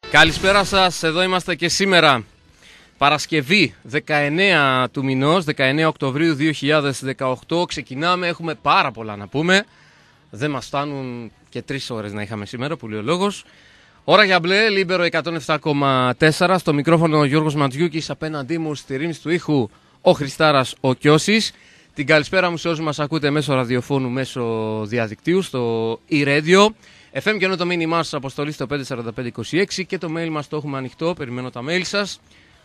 Καλησπέρα σας, εδώ είμαστε και σήμερα, Παρασκευή 19 του μηνός, 19 Οκτωβρίου 2018. Ξεκινάμε, έχουμε πάρα πολλά να πούμε. Δεν μας φτάνουν και 3 ώρες να είχαμε σήμερα, που λέει ο λόγος. Ώρα για μπλε, Λίμπερο 107,4. Στο μικρόφωνο ο Γιώργος Ματζιούκης, απέναντί μου στη ρύθμιση του ήχου ο Χριστάρας ο Κιώσης. Την καλησπέρα μου σε όσους μας ακούτε μέσω ραδιοφώνου, μέσω διαδικτύου, στο e-radio. FM και ενώ το μήνυμά σας αποστολή στο 54526 και το mail μας το έχουμε ανοιχτό, περιμένω τα mail σας.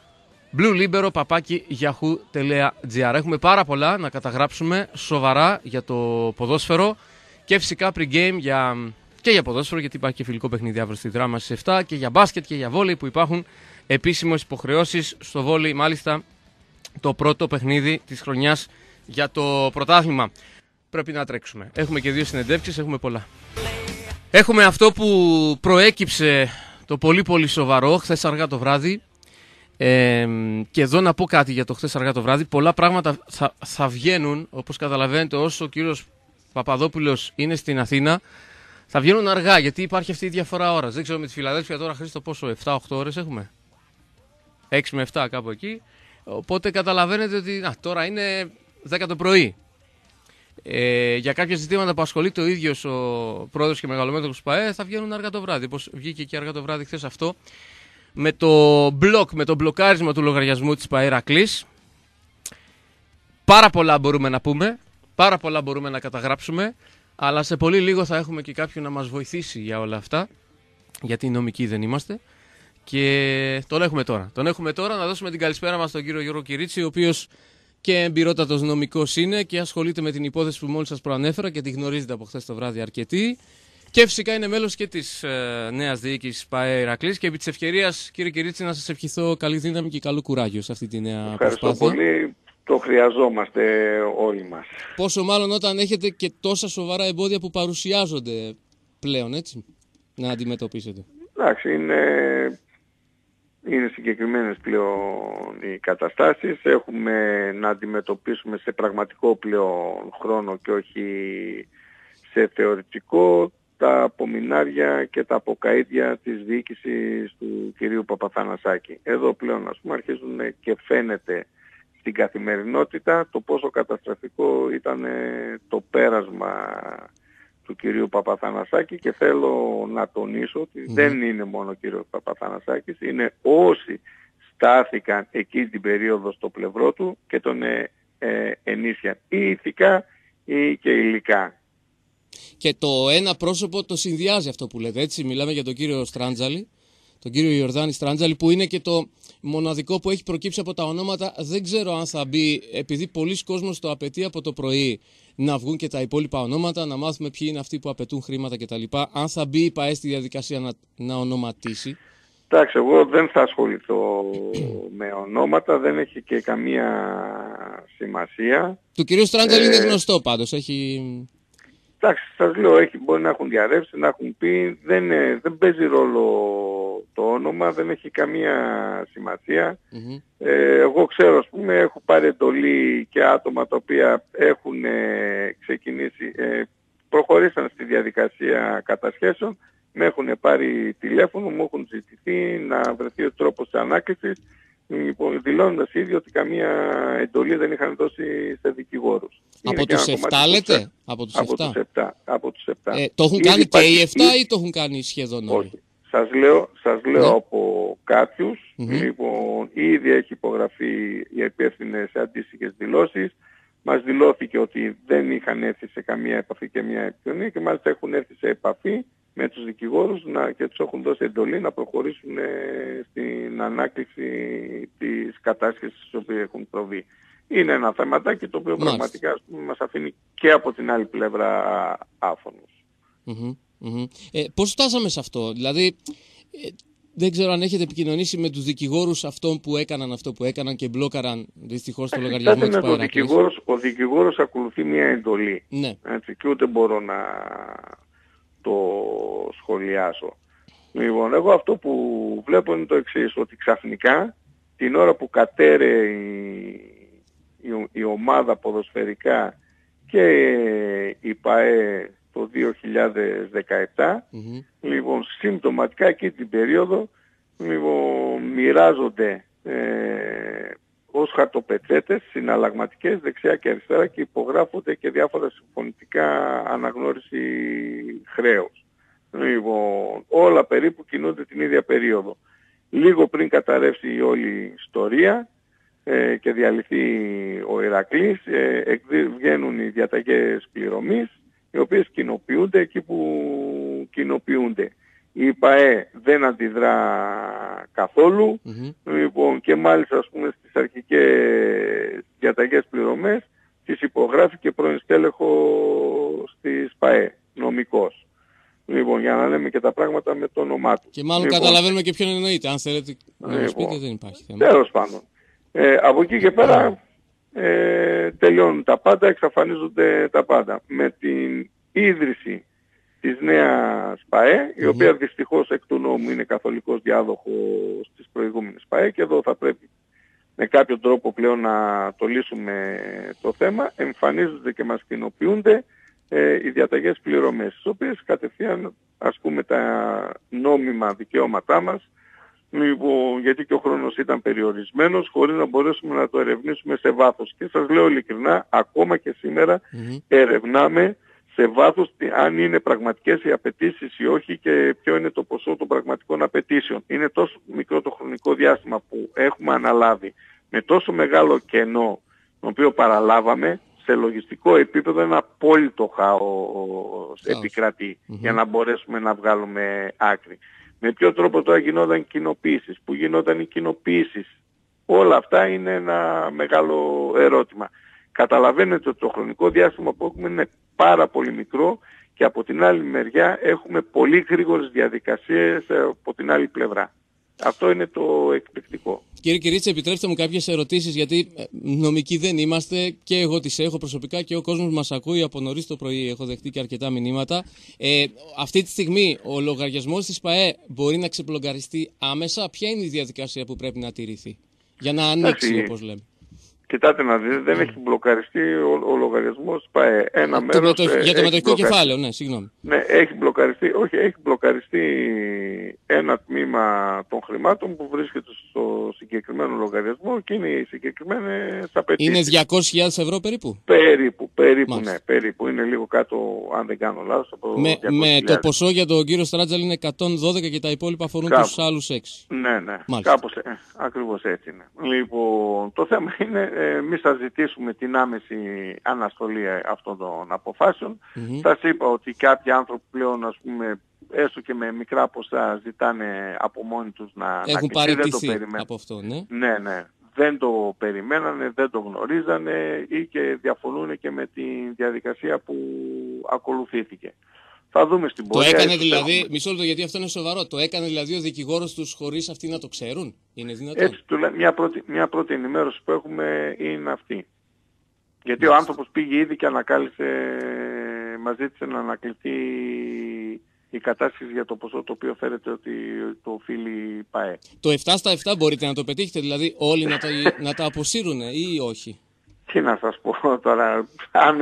bluelibero@yahoo.gr. Έχουμε πάρα πολλά να καταγράψουμε σοβαρά για το ποδόσφαιρο και φυσικά pre-game και για ποδόσφαιρο, γιατί υπάρχει και φιλικό παιχνίδι αύριο στη Δράμα στις 7, και για μπάσκετ και για βόλεϊ που υπάρχουν επίσημες υποχρεώσεις στο βόλεϊ, μάλιστα το πρώτο παιχνίδι της χρονιάς για το πρωτάθλημα. Πρέπει να τρέξουμε. Έχουμε και 2 συνεντεύξεις, έχουμε πολλά. Έχουμε αυτό που προέκυψε το πολύ σοβαρό χθες αργά το βράδυ. Και εδώ να πω κάτι για το χθες αργά το βράδυ. Πολλά πράγματα θα βγαίνουν, όπως καταλαβαίνετε, όσο ο κύριος Παπαδόπουλος είναι στην Αθήνα. Θα βγαίνουν αργά, γιατί υπάρχει αυτή η διαφορά ώρας. Δεν ξέρω με τη Φιλαδέλφια τώρα, Χρήστο, πόσο, 7-8 ώρες έχουμε. 6 με 7 κάπου εκεί. Οπότε καταλαβαίνετε ότι τώρα είναι 10 το πρωί. Για κάποια ζητήματα που ασχολείται ο ίδιος ο πρόεδρος και μεγαλομέτωχος του ΠΑΕ θα βγαίνουν αργά το βράδυ. Όπως βγήκε και αργά το βράδυ χθες αυτό με το μπλοκάρισμα του λογαριασμού της ΠΑΕ Ηρακλής. Πάρα πολλά μπορούμε να πούμε, πάρα πολλά μπορούμε να καταγράψουμε, αλλά σε πολύ λίγο θα έχουμε και κάποιον να μας βοηθήσει για όλα αυτά, γιατί νομικοί δεν είμαστε. Και τον έχουμε τώρα. Να δώσουμε την καλησπέρα μας στον κύριο Γιώργο Κυρίτσι, ο οποίος και εμπειρότατος νομικός είναι και ασχολείται με την υπόθεση που μόλις σας προανέφερα και τη γνωρίζετε από χθες το βράδυ αρκετοί. Και φυσικά είναι μέλος και της νέας διοίκησης ΠΑΕ Ηρακλής. Και επί της ευκαιρίας, κύριε Κυρίτσι, να σας ευχηθώ καλή δύναμη και καλό κουράγιο σε αυτή τη νέα προσπάθεια. Ευχαριστώ πολύ. Το χρειαζόμαστε όλοι μας. Πόσο μάλλον όταν έχετε και τόσα σοβαρά εμπόδια που παρουσιάζονται πλέον, έτσι, να αντιμετωπίσετε. Εντάξει, είναι συγκεκριμένες πλέον οι καταστάσεις. Έχουμε να αντιμετωπίσουμε σε πραγματικό πλέον χρόνο και όχι σε θεωρητικό τα απομεινάρια και τα αποκαΐδια της διοίκησης του κυρίου Παπαθανασάκη. Εδώ πλέον, ας πούμε, αρχίζουν και φαίνεται στην καθημερινότητα το πόσο καταστροφικό ήταν το πέρασμα του κυρίου Παπαθανασάκη, και θέλω να τονίσω ότι δεν είναι μόνο ο κύριος Παπαθανασάκης, είναι όσοι στάθηκαν εκεί την περίοδο στο πλευρό του και τον ενίσχυαν ή ηθικά ή και υλικά. Και το ένα πρόσωπο το συνδυάζει αυτό που λέτε, έτσι. Μιλάμε για τον κύριο Στράντζαλη, τον κύριο Ιορδάνη Στράντζαλη, που είναι και το μοναδικό που έχει προκύψει από τα ονόματα. Δεν ξέρω αν θα μπει, επειδή πολλοί κόσμος το απαιτεί από το πρωί, να βγουν και τα υπόλοιπα ονόματα, να μάθουμε ποιοι είναι αυτοί που απαιτούν χρήματα κτλ. Αν θα μπει η ΠΑΕ στη διαδικασία να ονοματίσει. Εντάξει, εγώ δεν θα ασχοληθώ με ονόματα, δεν έχει και καμία σημασία. Του κυρίου Στράντζαλη είναι γνωστό πάντως, έχει... Εντάξει, σας λέω, μπορεί να έχουν διαρρεύσει, να έχουν πει, δεν παίζει ρόλο το όνομα, δεν έχει καμία σημασία. Εγώ ξέρω, ας πούμε, έχω πάρει εντολή και άτομα τα οποία έχουν ξεκινήσει, προχωρήσαν στη διαδικασία κατασχέσεων, με έχουν πάρει τηλέφωνο, μου έχουν ζητηθεί να βρεθεί ο τρόπος της ανάκλησης, δηλώνοντας ήδη ότι καμία εντολή δεν είχαν δώσει σε δικηγόρους. Από τους 7 λέτε? Από τους 7. Το έχουν κάνει και οι 7 ή το έχουν κάνει σχεδόν όλοι? Όχι. Σας λέω από κάποιους, λοιπόν, ήδη έχει υπογραφεί οι υπεύθυνες σε αντίστοιχες δηλώσεις. Μας δηλώθηκε ότι δεν είχαν έρθει σε καμία επαφή και μια επικοινωνία, και μάλιστα έχουν έρθει σε επαφή με τους δικηγόρους και τους έχουν δώσει εντολή να προχωρήσουν στην ανάκληση της κατάσχεσης στις οποίες έχουν προβεί. Είναι ένα θεματάκι το οποίο πραγματικά μας αφήνει και από την άλλη πλευρά άφωνος. Πώς φτάσαμε σε αυτό? Δηλαδή, δεν ξέρω αν έχετε επικοινωνήσει με τους δικηγόρους αυτών που έκαναν αυτό που έκαναν και μπλόκαραν δυστυχώς το λογαριασμό της ΠΑΕ Ηρακλής. Ο δικηγόρος ακολουθεί μια εντολή. Ναι. Έτσι, και ούτε μπορώ να το σχολιάσω. Λοιπόν, εγώ αυτό που βλέπω είναι το εξής, ότι ξαφνικά την ώρα που κατέρε η ομάδα ποδοσφαιρικά και η ΠΑΕ το 2017, λοιπόν, συμπτωματικά εκεί την περίοδο Λοιπόν, μοιράζονται ως χαρτοπετσέτες συναλλαγματικές δεξιά και αριστερά και υπογράφονται και διάφορα συμφωνητικά αναγνώριση χρέους. Λοιπόν, όλα περίπου κινούνται την ίδια περίοδο. Λίγο πριν καταρρεύσει η όλη ιστορία και διαλυθεί ο Ηρακλής, βγαίνουν οι διαταγές πληρωμής, οι οποίες κοινοποιούνται εκεί που κοινοποιούνται. Η ΠΑΕ δεν αντιδρά καθόλου, λοιπόν, και μάλιστα ας πούμε στις αρχικές διαταγές πληρωμές τις υπογράφει και πρώην στέλεχος της ΠΑΕ, νομικός. Λοιπόν, για να λέμε και τα πράγματα με το όνομά του. Και μάλλον καταλαβαίνουμε και ποιον εννοείται. Αν θέλετε να μας πείτε, δεν υπάρχει θέμα. Τέλος πάντων. Από εκεί και πέρα τελειώνουν τα πάντα, εξαφανίζονται τα πάντα. Με την ίδρυση της νέας ΠΑΕ, η οποία δυστυχώς εκ του νόμου είναι καθολικός διάδοχος της προηγούμενης ΠΑΕ, και εδώ θα πρέπει με κάποιο τρόπο πλέον να το λύσουμε το θέμα, εμφανίζονται και μας κοινοποιούνται οι διαταγές πληρωμές, στις οποίες κατευθείαν ασκούμε τα νόμιμα δικαιώματά μας, λοιπόν, γιατί και ο χρόνος ήταν περιορισμένος, χωρίς να μπορέσουμε να το ερευνήσουμε σε βάθος. Και σας λέω ειλικρινά, ακόμα και σήμερα ερευνάμε σε βάθος αν είναι πραγματικές οι απαιτήσεις ή όχι και ποιο είναι το ποσό των πραγματικών απαιτήσεων. Είναι τόσο μικρό το χρονικό διάστημα που έχουμε αναλάβει με τόσο μεγάλο κενό, το οποίο παραλάβαμε, σε λογιστικό επίπεδο ένα απόλυτο χάος επικρατεί για να μπορέσουμε να βγάλουμε άκρη. Με ποιο τρόπο τώρα γινόταν κοινοποίησεις, που γινόταν οι κοινοποίησεις, όλα αυτά είναι ένα μεγάλο ερώτημα. Καταλαβαίνετε ότι το χρονικό διάστημα που έχουμε είναι πάρα πολύ μικρό και από την άλλη μεριά έχουμε πολύ γρήγορες διαδικασίες από την άλλη πλευρά. Αυτό είναι το εκπληκτικό. Κύριε Κυρίτσα, επιτρέψτε μου κάποιες ερωτήσεις, γιατί νομικοί δεν είμαστε και εγώ τις έχω προσωπικά και ο κόσμος μας ακούει από νωρίς το πρωί. Έχω δεχτεί και αρκετά μηνύματα. Αυτή τη στιγμή ο λογαριασμός της ΠΑΕ μπορεί να ξεπλογκαριστεί άμεσα. Ποια είναι η διαδικασία που πρέπει να τηρηθεί για να ανοίξει, όπως λέμε? Κοιτάτε να δείτε, δεν έχει μπλοκαριστεί ο λογαριασμός ΠΑΕ. Για το μετοχικό κεφάλαιο, ναι, συγγνώμη. Ναι, έχει μπλοκαριστεί, όχι, έχει μπλοκαριστεί ένα τμήμα των χρημάτων που βρίσκεται στο συγκεκριμένο λογαριασμό και είναι οι συγκεκριμένες απαιτήσεις. Είναι 200.000 ευρώ περίπου? Περίπου, ναι, περίπου. Είναι λίγο κάτω, αν δεν κάνω λάθος, από 200.000. Το ποσό για τον κύριο Στράτζαλ είναι 112 και τα υπόλοιπα αφορούν τους άλλους 6. Ναι, κάπως ακριβώς έτσι είναι. Λοιπόν, το θέμα είναι, εμείς θα ζητήσουμε την άμεση αναστολή αυτών των αποφάσεων. Σας είπα ότι κάποιοι άνθρωποι πλέον, ας πούμε, έστω και με μικρά ποσά ζητάνε από μόνοι τους να έχουν παραιτηθεί από αυτό, ναι. Ναι. Δεν το περιμένανε, δεν το γνωρίζανε ή και διαφωνούν και με τη διαδικασία που ακολουθήθηκε. Θα δούμε στην πορεία. Το έκανε δηλαδή, μισό λεπτό γιατί αυτό είναι σοβαρό, το έκανε δηλαδή ο δικηγόρος τους χωρίς αυτοί να το ξέρουν? Είναι δυνατόν? Έτσι, μια πρώτη ενημέρωση που έχουμε είναι αυτή. Γιατί ο άνθρωπος πήγε ήδη και ανακάλυψε, μας ζήτησε να ανακληθεί η κατάσχεση για το ποσό το οποίο φέρεται ότι το οφείλει η ΠΑΕ. Το 7/7 μπορείτε να το πετύχετε, δηλαδή όλοι να τα αποσύρουν ή όχι? Τι να σας πω τώρα, αν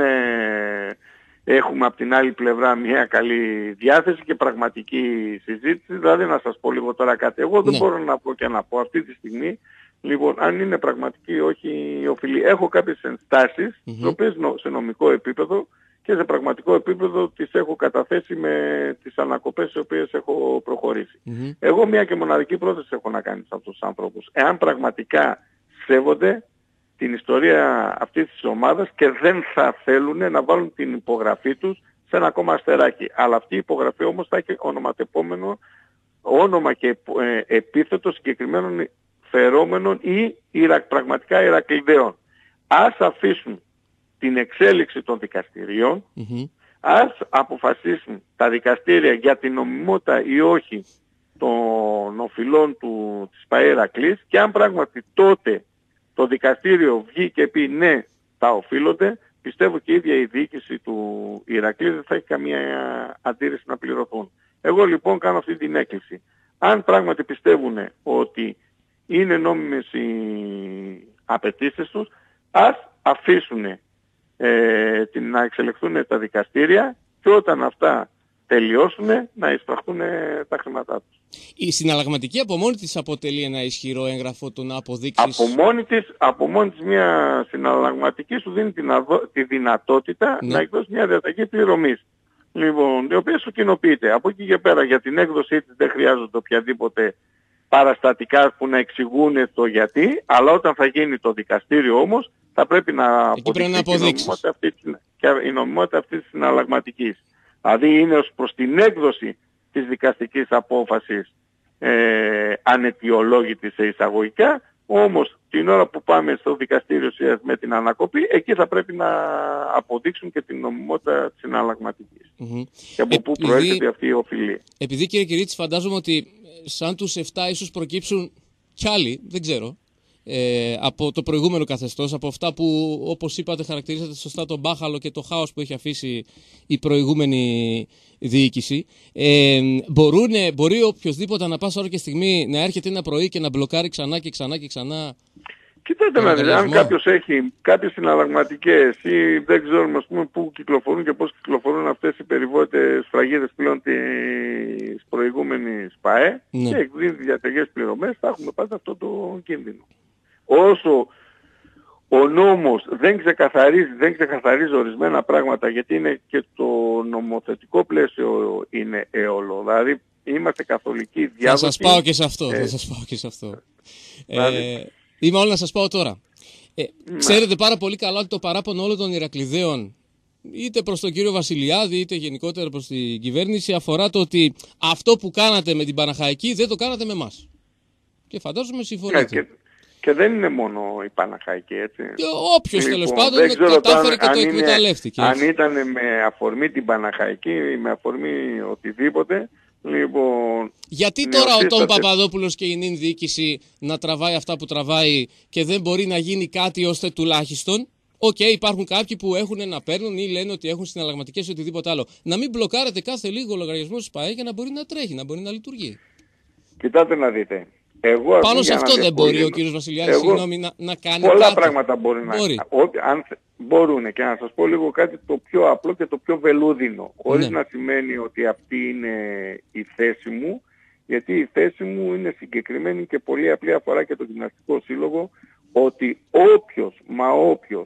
έχουμε από την άλλη πλευρά μια καλή διάθεση και πραγματική συζήτηση, δηλαδή να σας πω λίγο τώρα κάτι. Εγώ δεν μπορώ να πω και να πω αυτή τη στιγμή, λοιπόν, αν είναι πραγματική ή όχι οφειλή. Έχω κάποιες ενστάσεις, τις οποίες σε νομικό επίπεδο και σε πραγματικό επίπεδο τις έχω καταθέσει με τις ανακοπές τις οποίες έχω προχωρήσει. Εγώ μια και μοναδική πρόταση έχω να κάνει σε αυτούς τους ανθρώπους. Εάν πραγματικά σέβονται την ιστορία αυτής της ομάδας και δεν θα θέλουν να βάλουν την υπογραφή τους σε ένα ακόμα αστεράκι. Αλλά αυτή η υπογραφή όμως θα έχει ονοματεπόμενο όνομα και επίθετο συγκεκριμένων φερόμενων ή πραγματικά Ηρακλειδαίων. Ας αφήσουν την εξέλιξη των δικαστηρίων, ας αποφασίσουν τα δικαστήρια για την νομιμότητα ή όχι των οφειλών της ΠΑΕ Ηρακλής, και αν πράγματι τότε το δικαστήριο βγει και πει ναι, τα οφείλονται, πιστεύω και η ίδια η διοίκηση του Ηρακλή δεν θα έχει καμία αντίρρηση να πληρωθούν. Εγώ λοιπόν κάνω αυτή την έκκληση. Αν πράγματι πιστεύουν ότι είναι νόμιμες οι απαιτήσεις τους, ας αφήσουν να εξελιχθούν τα δικαστήρια και όταν αυτά τελειώσουν να εισπραχτούν τα χρήματά τους. Η συναλλαγματική από μόνη της αποτελεί ένα ισχυρό έγγραφο το να αποδείξεις. Από μόνη της μια συναλλαγματική σου δίνει τη δυνατότητα να εκδώσει μια διαταγή πληρωμής. Λοιπόν, η οποία σου κοινοποιείται. Από εκεί και πέρα για την έκδοσή της δεν χρειάζονται οποιαδήποτε παραστατικά που να εξηγούν το γιατί, αλλά όταν θα γίνει το δικαστήριο όμως θα πρέπει να αποδείξει η νομιμότητα αυτής της συναλλαγματικής. Δηλαδή είναι ως προς την έκδοση της δικαστικής απόφασης αναιτιολόγητη σε εισαγωγικά, όμως την ώρα που πάμε στο δικαστήριο με την ανακοπή, εκεί θα πρέπει να αποδείξουν και την νομιμότητα της συναλλαγματικής. Και από πού προέρχεται αυτή η οφειλία. Επειδή κύριε Κυρίτση, φαντάζομαι ότι σαν τους 7 ίσως προκύψουν κι άλλοι, δεν ξέρω, από το προηγούμενο καθεστώς, από αυτά που όπως είπατε χαρακτηρίζεται σωστά τον μπάχαλο και το χάος που έχει αφήσει η προηγούμενη διοίκηση, μπορεί οποιοδήποτε ανά πάσα ώρα και στιγμή να έρχεται ένα πρωί και να μπλοκάρει ξανά και ξανά και ξανά. Κοιτάξτε να δείτε, αν κάποιος έχει κάποιες συναλλαγματικές ή δεν ξέρουμε ας πούμε πού κυκλοφορούν και πώς κυκλοφορούν αυτές οι περιβόητες σφραγίδες πλέον της προηγούμενης ΠΑΕ και εκδίδει διαταγές πληρωμές, θα έχουμε πάντα αυτό το κίνδυνο. Όσο ο νόμος δεν ξεκαθαρίζει ορισμένα πράγματα, γιατί είναι και το νομοθετικό πλαίσιο είναι έολο, δηλαδή είμαστε καθολικοί διάδοχοι. Θα σας πάω και σε αυτό. Είμαι όλα να σας πάω τώρα. Ξέρετε πάρα πολύ καλά ότι το παράπονο όλων των Ηρακλειδαίων, είτε προς τον κύριο Βασιλιάδη είτε γενικότερα προς την κυβέρνηση, αφορά το ότι αυτό που κάνατε με την Παναχαϊκή δεν το κάνατε με εμάς. Και φαντάζομαι συμφωνείτε. Και δεν είναι μόνο η Παναχαϊκή, έτσι. Και όποιος τέλος πάντων κατάφερε και το εκμεταλλεύτηκε. Αν ήταν με αφορμή την Παναχαϊκή ή με αφορμή οτιδήποτε. Λοιπόν, γιατί τώρα ο Τόμ Παπαδόπουλος και η νυν διοίκηση να τραβάει αυτά που τραβάει και δεν μπορεί να γίνει κάτι ώστε τουλάχιστον, υπάρχουν κάποιοι που έχουν να παίρνουν ή λένε ότι έχουν συναλλαγματικές ή οτιδήποτε άλλο. Να μην μπλοκάρετε κάθε λίγο λογαριασμό της ΠΑΕ για να μπορεί να τρέχει, να μπορεί να λειτουργεί. Κοιτάτε να δείτε. Πάνω σε αυτό δεν μπορεί ο κύριος Βασιλιάδης να κάνει πολλά κάτι. Πράγματα μπορεί. Αν μπορούν, και να σας πω λίγο κάτι το πιο απλό και το πιο βελούδινο, χωρίς να σημαίνει ότι αυτή είναι η θέση μου, γιατί η θέση μου είναι συγκεκριμένη και πολύ απλή, αφορά και το Γυμναστικό Σύλλογο, ότι όποιος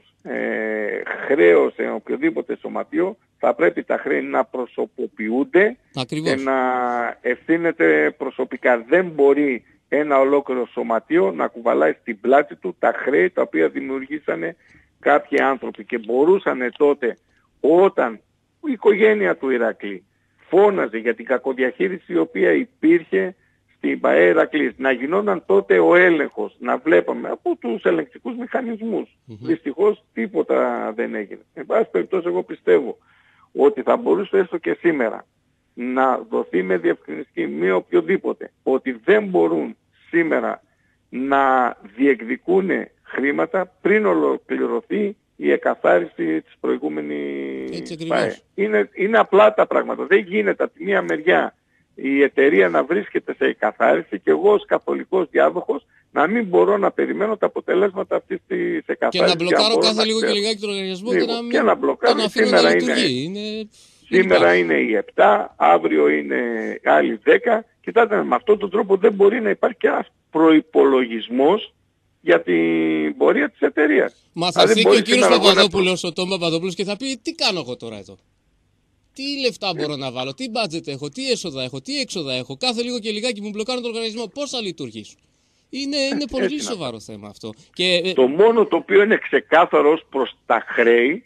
χρέωσε οποιοδήποτε σωματείο, θα πρέπει τα χρέη να προσωποποιούνται και να ευθύνεται προσωπικά. Δεν μπορεί ένα ολόκληρο σωματείο να κουβαλάει στην πλάτη του τα χρέη τα οποία δημιουργήσανε κάποιοι άνθρωποι, και μπορούσαν τότε, όταν η οικογένεια του Ηρακλή φώναζε για την κακοδιαχείριση η οποία υπήρχε στην ΠΑΕ Ηρακλής, να γινόταν τότε ο έλεγχος, να βλέπαμε από τους ελεγκτικούς μηχανισμούς. Δυστυχώς τίποτα δεν έγινε. Εν πάση περιπτώσει, εγώ πιστεύω ότι θα μπορούσε έστω και σήμερα να δοθεί με διευκρινιστική μη οποιοδήποτε ότι δεν μπορούν σήμερα να διεκδικούν χρήματα πριν ολοκληρωθεί η εκαθάριση της προηγούμενης ΠΑΕ. Είναι απλά τα πράγματα. Δεν γίνεται από τη μία μεριά η εταιρεία να βρίσκεται σε εκαθάριση και εγώ ως καθολικός διάδοχος να μην μπορώ να περιμένω τα αποτελέσματα αυτής της εκαθάρισης. Και να μπλοκάρω κάθε λίγο και λιγάκι τον λογαριασμό και να μπλοκάρω. Σήμερα είναι οι 7, αύριο είναι άλλοι 10. Κοιτάτε, με αυτόν τον τρόπο δεν μπορεί να υπάρχει και ένας προϋπολογισμός για την πορεία της εταιρείας. Μα θα έρθει και ο κύριος Παπαδόπουλος, ο Τόμ Παπαδόπουλος, και θα πει τι κάνω εγώ τώρα εδώ. Τι λεφτά μπορώ να βάλω, τι budget έχω, τι έσοδα έχω, τι έξοδα έχω. Κάθε λίγο και λιγάκι μου μπλοκάρουν τον οργανισμό. Πώς θα λειτουργήσουν. Είναι πολύ σοβαρό θέμα αυτό. Και το μόνο το οποίο είναι ξεκάθαρο ως προς τα χρέη,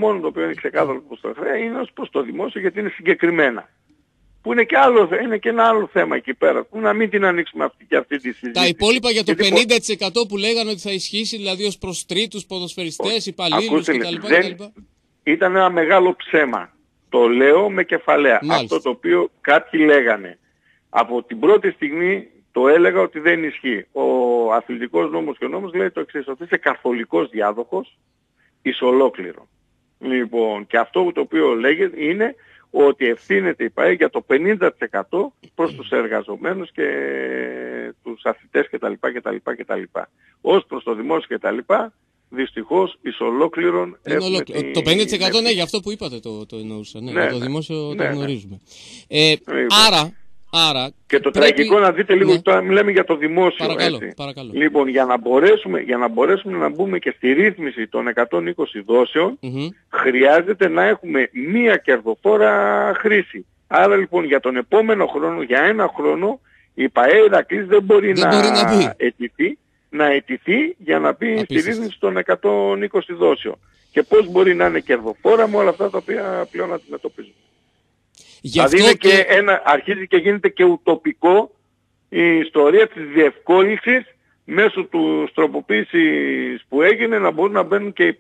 είναι ως προς το δημόσιο, γιατί είναι συγκεκριμένα. Που είναι και ένα άλλο θέμα εκεί πέρα, που να μην την ανοίξουμε αυτή τη συζήτηση. Τα υπόλοιπα για το 50% που λέγανε ότι θα ισχύσει, δηλαδή ως προς τρίτους ποδοσφαιριστές, υπαλλήλους κτλ. Ήταν ένα μεγάλο ψέμα. Το λέω με κεφαλαία. Μάλιστα. Αυτό το οποίο κάποιοι λέγανε. Από την πρώτη στιγμή το έλεγα ότι δεν ισχύει. Ο αθλητικός νόμος και ο νόμος λέει το εξής, ότι είσαι καθολικός διάδοχος εις ολόκληρο. Λοιπόν, και αυτό το οποίο λέγεται είναι ότι ευθύνεται η ΠΑΕ για το 50% προς τους εργαζομένους και τους αθλητές κτλ. Ως προς το δημόσιο κτλ. Δυστυχώς εις ολόκληρον το 50% ναι, για αυτό που είπατε το εννοούσα. Ναι, το δημόσιο το γνωρίζουμε. Άρα Άρα, και το τραγικό να δείτε λίγο, τώρα μιλάμε για το δημόσιο. Παρακαλώ. Λοιπόν, για να μπορέσουμε να μπούμε και στη ρύθμιση των 120 δόσεων, χρειάζεται να έχουμε μία κερδοφόρα χρήση. Άρα λοιπόν για τον επόμενο χρόνο, για ένα χρόνο, η ΠΑΕ Ηρακλής δεν μπορεί να αιτηθεί για να μπει στη ρύθμιση των 120 δόσεων. Και πώς μπορεί να είναι κερδοφόρα με όλα αυτά τα οποία πλέον αντιμετωπίζουμε. Δηλαδή αρχίζει και γίνεται και ουτοπικό η ιστορία της διευκόλυνσης μέσω του τροποποίησης που έγινε να μπορούν να μπαίνουν και οι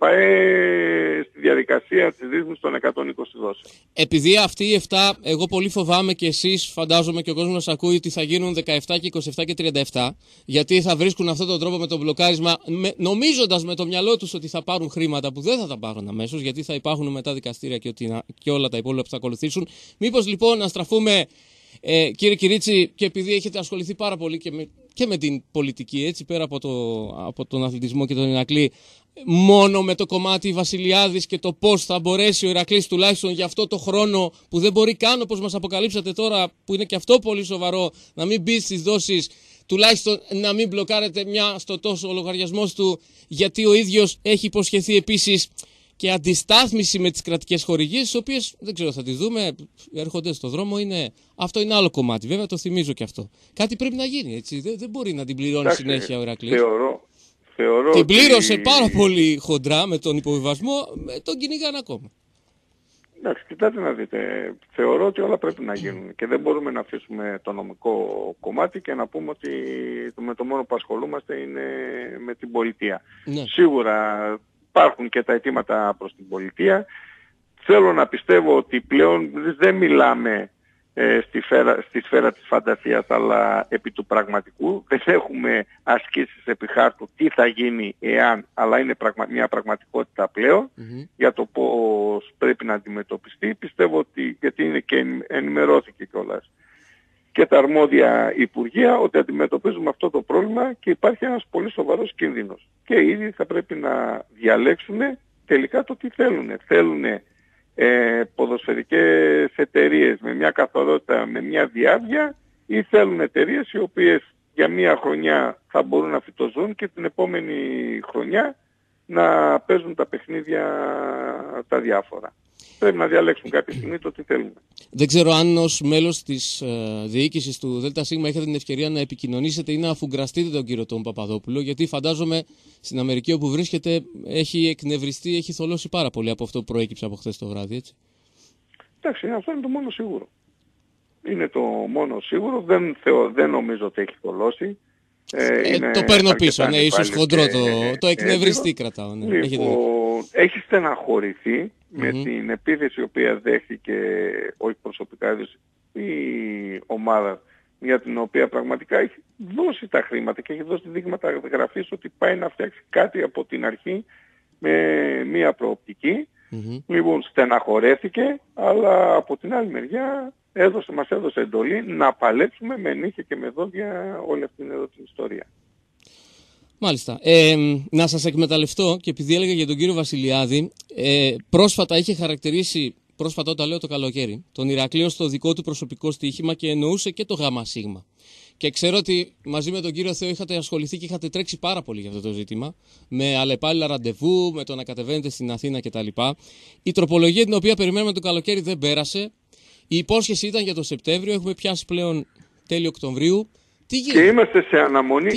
ΠΑΕ στη διαδικασία της ρύθμισης των 120 δόσεων. Επειδή αυτοί οι 7, εγώ πολύ φοβάμαι και εσείς φαντάζομαι και ο κόσμος σας ακούει ότι θα γίνουν 17 και 27 και 37, γιατί θα βρίσκουν αυτόν τον τρόπο με το μπλοκάρισμα, νομίζοντας με το μυαλό τους ότι θα πάρουν χρήματα που δεν θα τα πάρουν αμέσως, γιατί θα υπάρχουν μετά δικαστήρια και όλα τα υπόλοιπα που θα ακολουθήσουν. Μήπως λοιπόν να στραφούμε, κύριε Κυρίτσι, και επειδή έχετε ασχοληθεί πάρα πολύ και με την πολιτική, έτσι, πέρα από τον αθλητισμό και τον Ηρακλή, μόνο με το κομμάτι Βασιλιάδης και το πώς θα μπορέσει ο Ηρακλής τουλάχιστον για αυτό το χρόνο που δεν μπορεί καν, όπως μας αποκαλύψατε τώρα, που είναι και αυτό πολύ σοβαρό, να μην μπει στις δόσεις, τουλάχιστον να μην μπλοκάρετε μια στο τόσο ο λογαριασμός του, γιατί ο ίδιος έχει υποσχεθεί επίσης και αντιστάθμιση με τις κρατικές χορηγίες, τις οποίες δεν ξέρω, θα τις δούμε, έρχονται στο δρόμο, αυτό είναι άλλο κομμάτι, βέβαια το θυμίζω και αυτό. Κάτι πρέπει να γίνει, έτσι, δεν μπορεί να την πληρώνει συνέχεια ο Ηρακλής. Θεωρώ την πλήρωσε πάρα πολύ χοντρά με τον υποβιβασμό, τον κυνηγάνε ακόμα. Εντάξει, κοιτάτε να δείτε, θεωρώ ότι όλα πρέπει να γίνουν και δεν μπορούμε να αφήσουμε το νομικό κομμάτι και να πούμε ότι με το μόνο που ασχολούμαστε είναι με την πολιτεία. Ναι. Σίγουρα υπάρχουν και τα αιτήματα προς την πολιτεία. Θέλω να πιστεύω ότι πλέον δεν μιλάμε στη σφαίρα της φαντασίας, αλλά επί του πραγματικού. Δεν έχουμε ασκήσεις επί χάρτου τι θα γίνει εάν, αλλά είναι μια πραγματικότητα πλέον για το πώς πρέπει να αντιμετωπιστεί. Πιστεύω ότι, γιατί είναι και ενημερώθηκε κιόλας και τα αρμόδια υπουργεία, ότι αντιμετωπίζουμε αυτό το πρόβλημα και υπάρχει ένας πολύ σοβαρός κίνδυνος. Και ήδη θα πρέπει να διαλέξουν τελικά το τι θέλουν. Θέλουν ποδοσφαιρικές εταιρείες με μια καθαρότητα, με μια διάβια, ή θέλουν εταιρείες οι οποίες για μια χρονιά θα μπορούν να φυτοζούν και την επόμενη χρονιά να παίζουν τα παιχνίδια τα διάφορα. Πρέπει να διαλέξουν κάποια στιγμή το τι θέλουν. Δεν ξέρω αν ως μέλος της διοίκησης του ΔΣ έχετε την ευκαιρία να επικοινωνήσετε ή να αφουγκραστείτε τον κύριο τον Παπαδόπουλο, γιατί φαντάζομαι στην Αμερική όπου βρίσκεται έχει εκνευριστεί, έχει θολώσει πάρα πολύ από αυτό που προέκυψε από χθες το βράδυ, έτσι. Εντάξει, αυτό είναι το μόνο σίγουρο. Είναι το μόνο σίγουρο, δεν νομίζω ότι έχει θολώσει. Το παίρνω πίσω, ναι, ίσως χοντρό το εκνευριστεί κρατάω. Ναι. Έχει στεναχωρηθεί με την επίθεση η οποία δέχτηκε, όχι προσωπικά, η ομάδα για την οποία πραγματικά έχει δώσει τα χρήματα και έχει δώσει δείγματα γραφής ότι πάει να φτιάξει κάτι από την αρχή με μία προοπτική. Λοιπόν, στεναχωρέθηκε, αλλά από την άλλη μεριά μας έδωσε εντολή να παλέψουμε με νύχια και με δόντια όλη αυτήν εδώ την ιστορία. Μάλιστα. Να σας εκμεταλλευτώ και επειδή έλεγα για τον κύριο Βασιλιάδη, πρόσφατα είχε χαρακτηρίσει, πρόσφατα όταν λέω το καλοκαίρι, τον Ηρακλείο στο δικό του προσωπικό στοίχημα και εννοούσε και το ΓΣ. Και ξέρω ότι μαζί με τον κύριο Θεό είχατε ασχοληθεί και είχατε τρέξει πάρα πολύ για αυτό το ζήτημα, με αλλεπάλληλα ραντεβού, με το να κατεβαίνετε στην Αθήνα κτλ. Η τροπολογία την οποία περιμένουμε το καλοκαίρι δεν πέρασε. Η υπόσχεση ήταν για το Σεπτέμβριο, έχουμε πιάσει πλέον τέλειο Οκτωβρίου. Τι γίνεται? Και είμαστε σε αναμονή.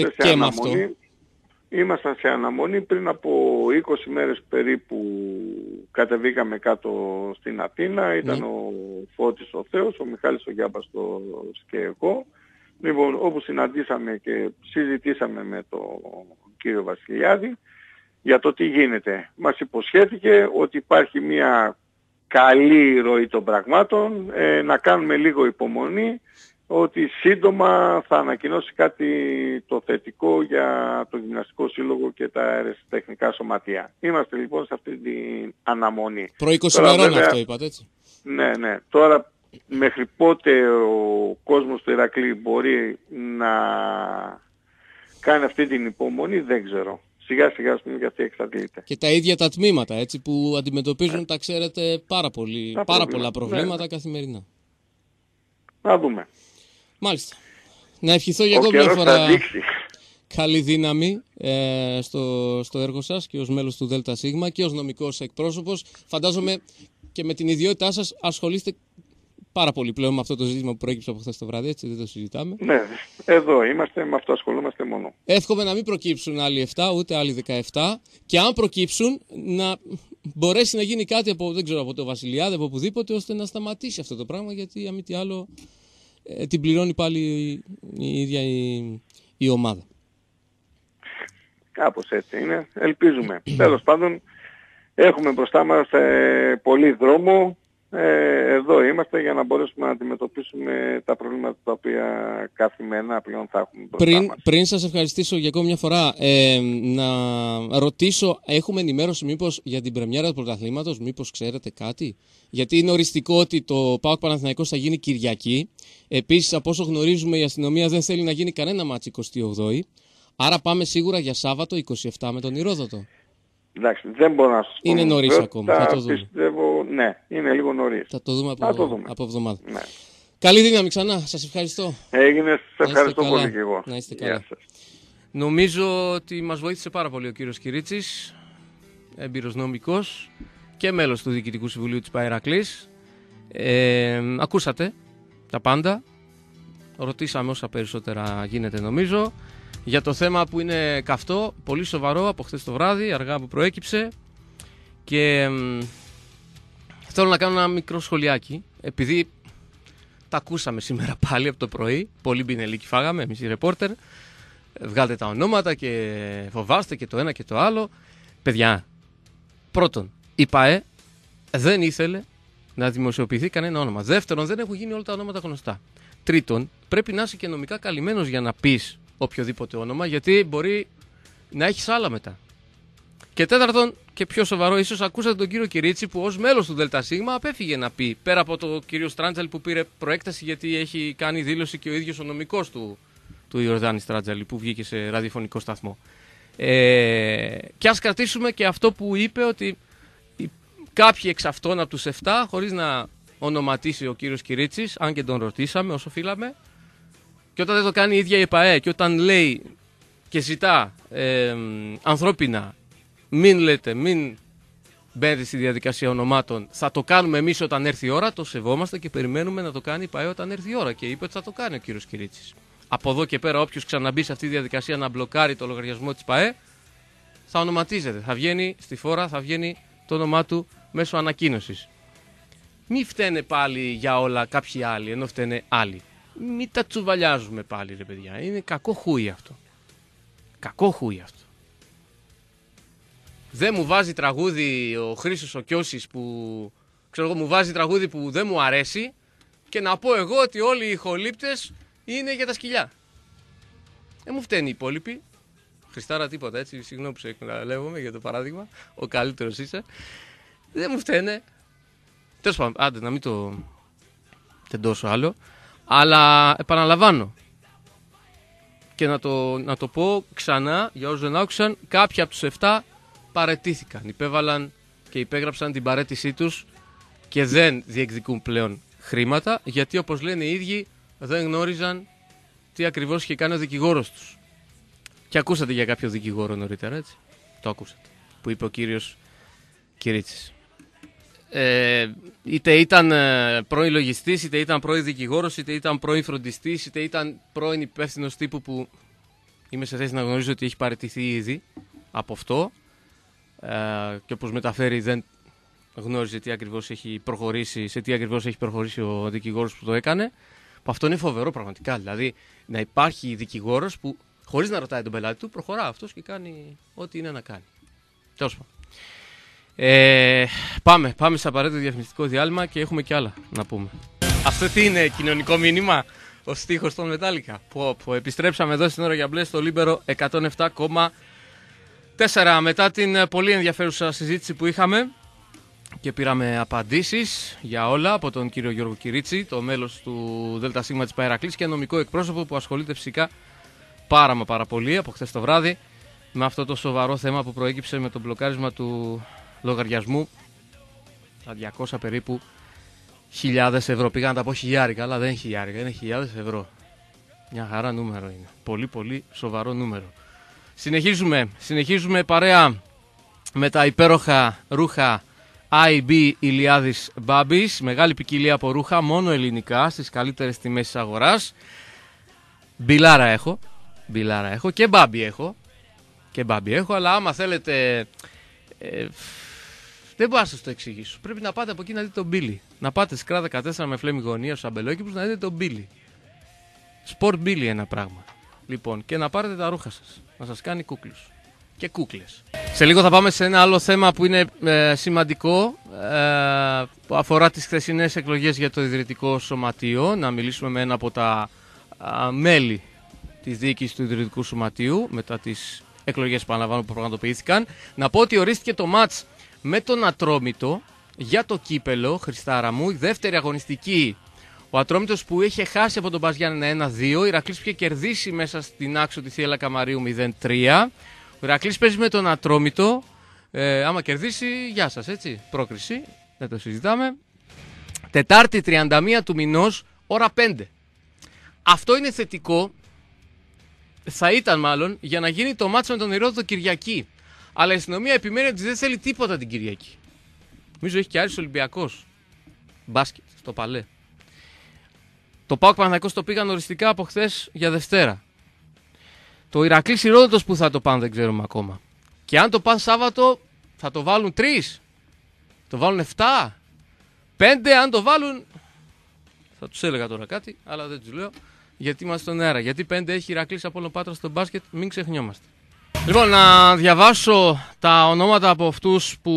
Ήμασταν σε αναμονή πριν από 20 μέρες περίπου κατεβήκαμε κάτω στην Αθήνα. Ήταν ο Φώτης ο Θεός, ο Μιχάλης ο Γιάμπας και εγώ. Λοιπόν, όπου συναντήσαμε και συζητήσαμε με τον κύριο Βασιλιάδη για το τι γίνεται. Μας υποσχέθηκε ότι υπάρχει μια καλή ροή των πραγμάτων, να κάνουμε λίγο υπομονή, ότι σύντομα θα ανακοινώσει κάτι το θετικό για το Γυμναστικό Σύλλογο και τα αερασιτεχνικά σωματεία. Είμαστε λοιπόν σε αυτή την αναμονή. Προ 20 ημερών αυτό είπατε, έτσι. Ναι. Τώρα μέχρι πότε ο κόσμος του Ηρακλή μπορεί να κάνει αυτή την υπομονή δεν ξέρω. Σιγά σιγά και αυτή εξαντλείται. Και τα ίδια τα τμήματα, έτσι, που αντιμετωπίζουν, τα ξέρετε, πάρα πολλά προβλήματα καθημερινά. Να δούμε. Μάλιστα. Να ευχηθώ για ακόμη μια φορά καλή δύναμη στο έργο σας και ως μέλος του ΔΣ και ως νομικός εκπρόσωπος. Φαντάζομαι και με την ιδιότητά σας ασχολείστε πάρα πολύ πλέον με αυτό το ζήτημα που προέκυψε από χθες το βράδυ, έτσι δεν το συζητάμε. Ναι, εδώ είμαστε, με αυτό ασχολούμαστε μόνο. Εύχομαι να μην προκύψουν άλλοι 7, ούτε άλλοι 17 και αν προκύψουν να μπορέσει να γίνει κάτι από, δεν ξέρω, από το Βασιλιάδη, από οπουδήποτε, ώστε να σταματήσει αυτό το πράγμα, γιατί αν μη τι άλλο την πληρώνει πάλι η ίδια η ομάδα. Κάπως έτσι είναι, ελπίζουμε. Τέλος πάντων, έχουμε μπροστά μας πολύ δρόμο. Εδώ είμαστε για να μπορέσουμε να αντιμετωπίσουμε τα προβλήματα τα οποία καθημερινά πλέον θα έχουμε μπροστά μας. Πριν σας ευχαριστήσω για ακόμη μια φορά, να ρωτήσω, έχουμε ενημέρωση μήπως για την πρεμιέρα του πρωταθλήματος, μήπως ξέρετε κάτι? Γιατί είναι οριστικό ότι το ΠΑΟΚ Παναθηναϊκός θα γίνει Κυριακή. Επίσης, από όσο γνωρίζουμε, η αστυνομία δεν θέλει να γίνει κανένα μάτς 28η. Άρα πάμε σίγουρα για Σάββατο 27 με τον Ηρώδοτο. Εντάξει, δεν μπορώ να σας πω. Είναι νωρίς ακόμα. Θα το δούμε. Πιστεύω, ναι, είναι λίγο νωρίς. Θα το δούμε από εβδομάδα. Ναι. Καλή δύναμη ξανά. Σας ευχαριστώ. Έγινε. Σας ευχαριστώ πολύ και εγώ. Να είστε καλά. Νομίζω ότι μας βοήθησε πάρα πολύ ο κύριος Κυρίτσης, έμπειρος νομικός και μέλος του Διοικητικού Συμβουλίου της Παερακλής. Ακούσατε τα πάντα. Ρωτήσαμε όσα περισσότερα γίνεται νομίζω. Για το θέμα που είναι καυτό, πολύ σοβαρό από χθες το βράδυ, αργά που προέκυψε. Και θέλω να κάνω ένα μικρό σχολιάκι, επειδή τα ακούσαμε σήμερα πάλι από το πρωί. Πολύ μπινελίκι φάγαμε εμείς οι ρεπόρτερ. Βγάλτε τα ονόματα και φοβάστε και το ένα και το άλλο. Παιδιά, πρώτον, η ΠΑΕ δεν ήθελε να δημοσιοποιηθεί κανένα όνομα. Δεύτερον, δεν έχουν γίνει όλα τα ονόματα γνωστά. Τρίτον, πρέπει να είσαι και νομικά καλυμμένος για να πεις οποιοδήποτε όνομα, γιατί μπορεί να έχεις άλλα μετά. Και τέταρτον, και πιο σοβαρό, ίσως ακούσατε τον κύριο Κυρίτσι που ως μέλος του ΔΣ απέφυγε να πει, πέρα από τον κύριο Στράντζαλη που πήρε προέκταση γιατί έχει κάνει δήλωση και ο ίδιος ο νομικός του Ιορδάνη Στράντζαλη που βγήκε σε ραδιοφωνικό σταθμό. Και ας κρατήσουμε και αυτό που είπε, ότι κάποιοι εξ αυτών από τους 7, χωρίς να ονοματίσει ο κύριος Κυρίτσης, αν και τον ρωτήσαμε όσο φύλαμε, και όταν δεν το κάνει η ίδια η ΕΠΑΕ και όταν λέει και ζητά ανθρώπινα, μην λέτε, μην μπαίνετε στη διαδικασία ονομάτων, θα το κάνουμε εμείς όταν έρθει η ώρα, το σεβόμαστε και περιμένουμε να το κάνει η ΕΠΑΕ όταν έρθει η ώρα, και είπε ότι θα το κάνει ο κύριος Κυρίτσης. Από εδώ και πέρα όποιος ξαναμπεί σε αυτή τη διαδικασία να μπλοκάρει το λογαριασμό της ΕΠΑΕ θα ονοματίζεται, θα βγαίνει στη φόρα, θα βγαίνει το όνομά του μέσω ανακοίνωσης. Μη φταίνε πάλι για όλα κάποιοι άλλοι, ενώ φταίνε άλλοι. Μην τα τσουβαλιάζουμε πάλι, ρε παιδιά. Είναι κακό χούι αυτό. Κακό χούι αυτό. Δεν μου βάζει τραγούδι ο Χρήστος ο Κιώσης που, ξέρω εγώ, μου βάζει τραγούδι που δεν μου αρέσει και να πω εγώ ότι όλοι οι ηχολήπτες είναι για τα σκυλιά. Δεν μου φταίνει οι υπόλοιποι. Χριστάρα τίποτα, έτσι, συγγνώμη που σε εκμεταλλεύομαι για το παράδειγμα. Ο καλύτερος είσαι. Δεν μου φταίνε. Τέλος πάντων, άντε να μην το τεντώσω άλλο. Αλλά επαναλαμβάνω και να το πω ξανά για όσους δεν άκουσαν, κάποιοι από τους 7 παραιτήθηκαν, υπέβαλαν και υπέγραψαν την παραίτησή τους και δεν διεκδικούν πλέον χρήματα, γιατί όπως λένε οι ίδιοι δεν γνώριζαν τι ακριβώς είχε κάνει ο δικηγόρος τους. Και ακούσατε για κάποιο δικηγόρο νωρίτερα, έτσι, το ακούσατε, που είπε ο κύριος Κυρίτσης. Είτε ήταν πρώην λογιστής, είτε ήταν πρώην δικηγόρος, είτε ήταν πρώην φροντιστής, είτε ήταν πρώην υπεύθυνος τύπου που είμαι σε θέση να γνωρίζω ότι έχει παραιτηθεί ήδη από αυτό, και όπως μεταφέρει δεν γνώριζε τι ακριβώς έχει προχωρήσει, σε τι ακριβώς έχει προχωρήσει ο δικηγόρος που το έκανε. Που αυτό είναι φοβερό πραγματικά, δηλαδή να υπάρχει δικηγόρος που χωρίς να ρωτάει τον πελάτη του προχωρά αυτός και κάνει ό,τι είναι να κάνει. Τέλος πάντων. Πάμε σε απαραίτητο διαφημιστικό διάλειμμα και έχουμε και άλλα να πούμε. Αυτό τι είναι, κοινωνικό μήνυμα, ο στίχος των Metallica. Που επιστρέψαμε εδώ στην ώρα για μπλε στο Λίμπερο 107,4 μετά την πολύ ενδιαφέρουσα συζήτηση που είχαμε και πήραμε απαντήσεις για όλα από τον κύριο Γιώργο Κυρίτσι, το μέλος του ΔΣ της Παερακλής και νομικό εκπρόσωπο που ασχολείται φυσικά πάρα πολύ από χθες το βράδυ με αυτό το σοβαρό θέμα που προέκυψε με το μπλοκάρισμα του λογαριασμού τα 200 περίπου χιλιάδες ευρώ. Πήγα να τα πω χιλιάρικα, αλλά δεν είναι χιλιάρικα, είναι χιλιάδες ευρώ. Μια χαρά νούμερο είναι. Πολύ πολύ σοβαρό νούμερο. Συνεχίζουμε παρέα με τα υπέροχα ρούχα IB Ηλιάδης Μπάμπης. Μεγάλη ποικιλία από ρούχα, μόνο ελληνικά, στις καλύτερες τιμές της αγοράς. Μπιλάρα έχω και μπάμπι έχω, αλλά άμα θέλετε... δεν μπορώ να σας το εξηγήσω. Πρέπει να πάτε από εκεί να δείτε τον Μπίλι. Να πάτε σκρά 14 με φλέμι γωνία στους αμπελόκηπους να δείτε τον Μπίλι. Σπορτ Μπίλι ένα πράγμα. Λοιπόν, και να πάρετε τα ρούχα σας. Να σας κάνει κούκλους. Και κούκλες. Σε λίγο θα πάμε σε ένα άλλο θέμα που είναι σημαντικό, που αφορά τις χθεσινές εκλογές για το Ιδρυτικό Σωματείο. Να μιλήσουμε με ένα από τα μέλη της διοίκησης του Ιδρυτικού Σωματείου μετά τις εκλογές που πραγματοποιήθηκαν. Να πω ότι ορίστηκε το μάτς με τον Ατρόμητο για το κύπελο, Χριστάρα μου, η δεύτερη αγωνιστική. Ο Ατρόμητος που είχε χάσει από τον Πας Γιάννενα 1-2, ο Ηρακλής που είχε κερδίσει μέσα στην Άξο τη Θίελα Καμαρίου 0-3. Ο Ηρακλής παίζει με τον Ατρόμητο. Άμα κερδίσει, γεια σας, έτσι. Πρόκριση, δεν το συζητάμε. Τετάρτη 31 του μηνός, ώρα 5. Αυτό είναι θετικό. Θα ήταν μάλλον για να γίνει το μάτς με τον Ηρόδοτο Κυριακή. Αλλά η αστυνομία επιμένει ότι δεν θέλει τίποτα την Κυριακή. Νομίζω έχει και Άρης Ολυμπιακός. Μπάσκετ, στο Παλέ. Το ΠΑΟΚ Παναθηναϊκός το πήγαν οριστικά από χθες για Δευτέρα. Το Ηρακλής Ηρόδοτος που θα το πάνε δεν ξέρουμε ακόμα. Και αν το πάνε Σάββατο θα το βάλουν 3. Το βάλουν 7. 5 αν το βάλουν. Θα τους έλεγα τώρα κάτι, αλλά δεν τους λέω. Γιατί είμαστε στον αέρα. Γιατί 5 έχει Ηρακλής Απόλλων Πάτρας στο μπάσκετ, μην ξεχνιόμαστε. Λοιπόν, να διαβάσω τα ονόματα από αυτούς που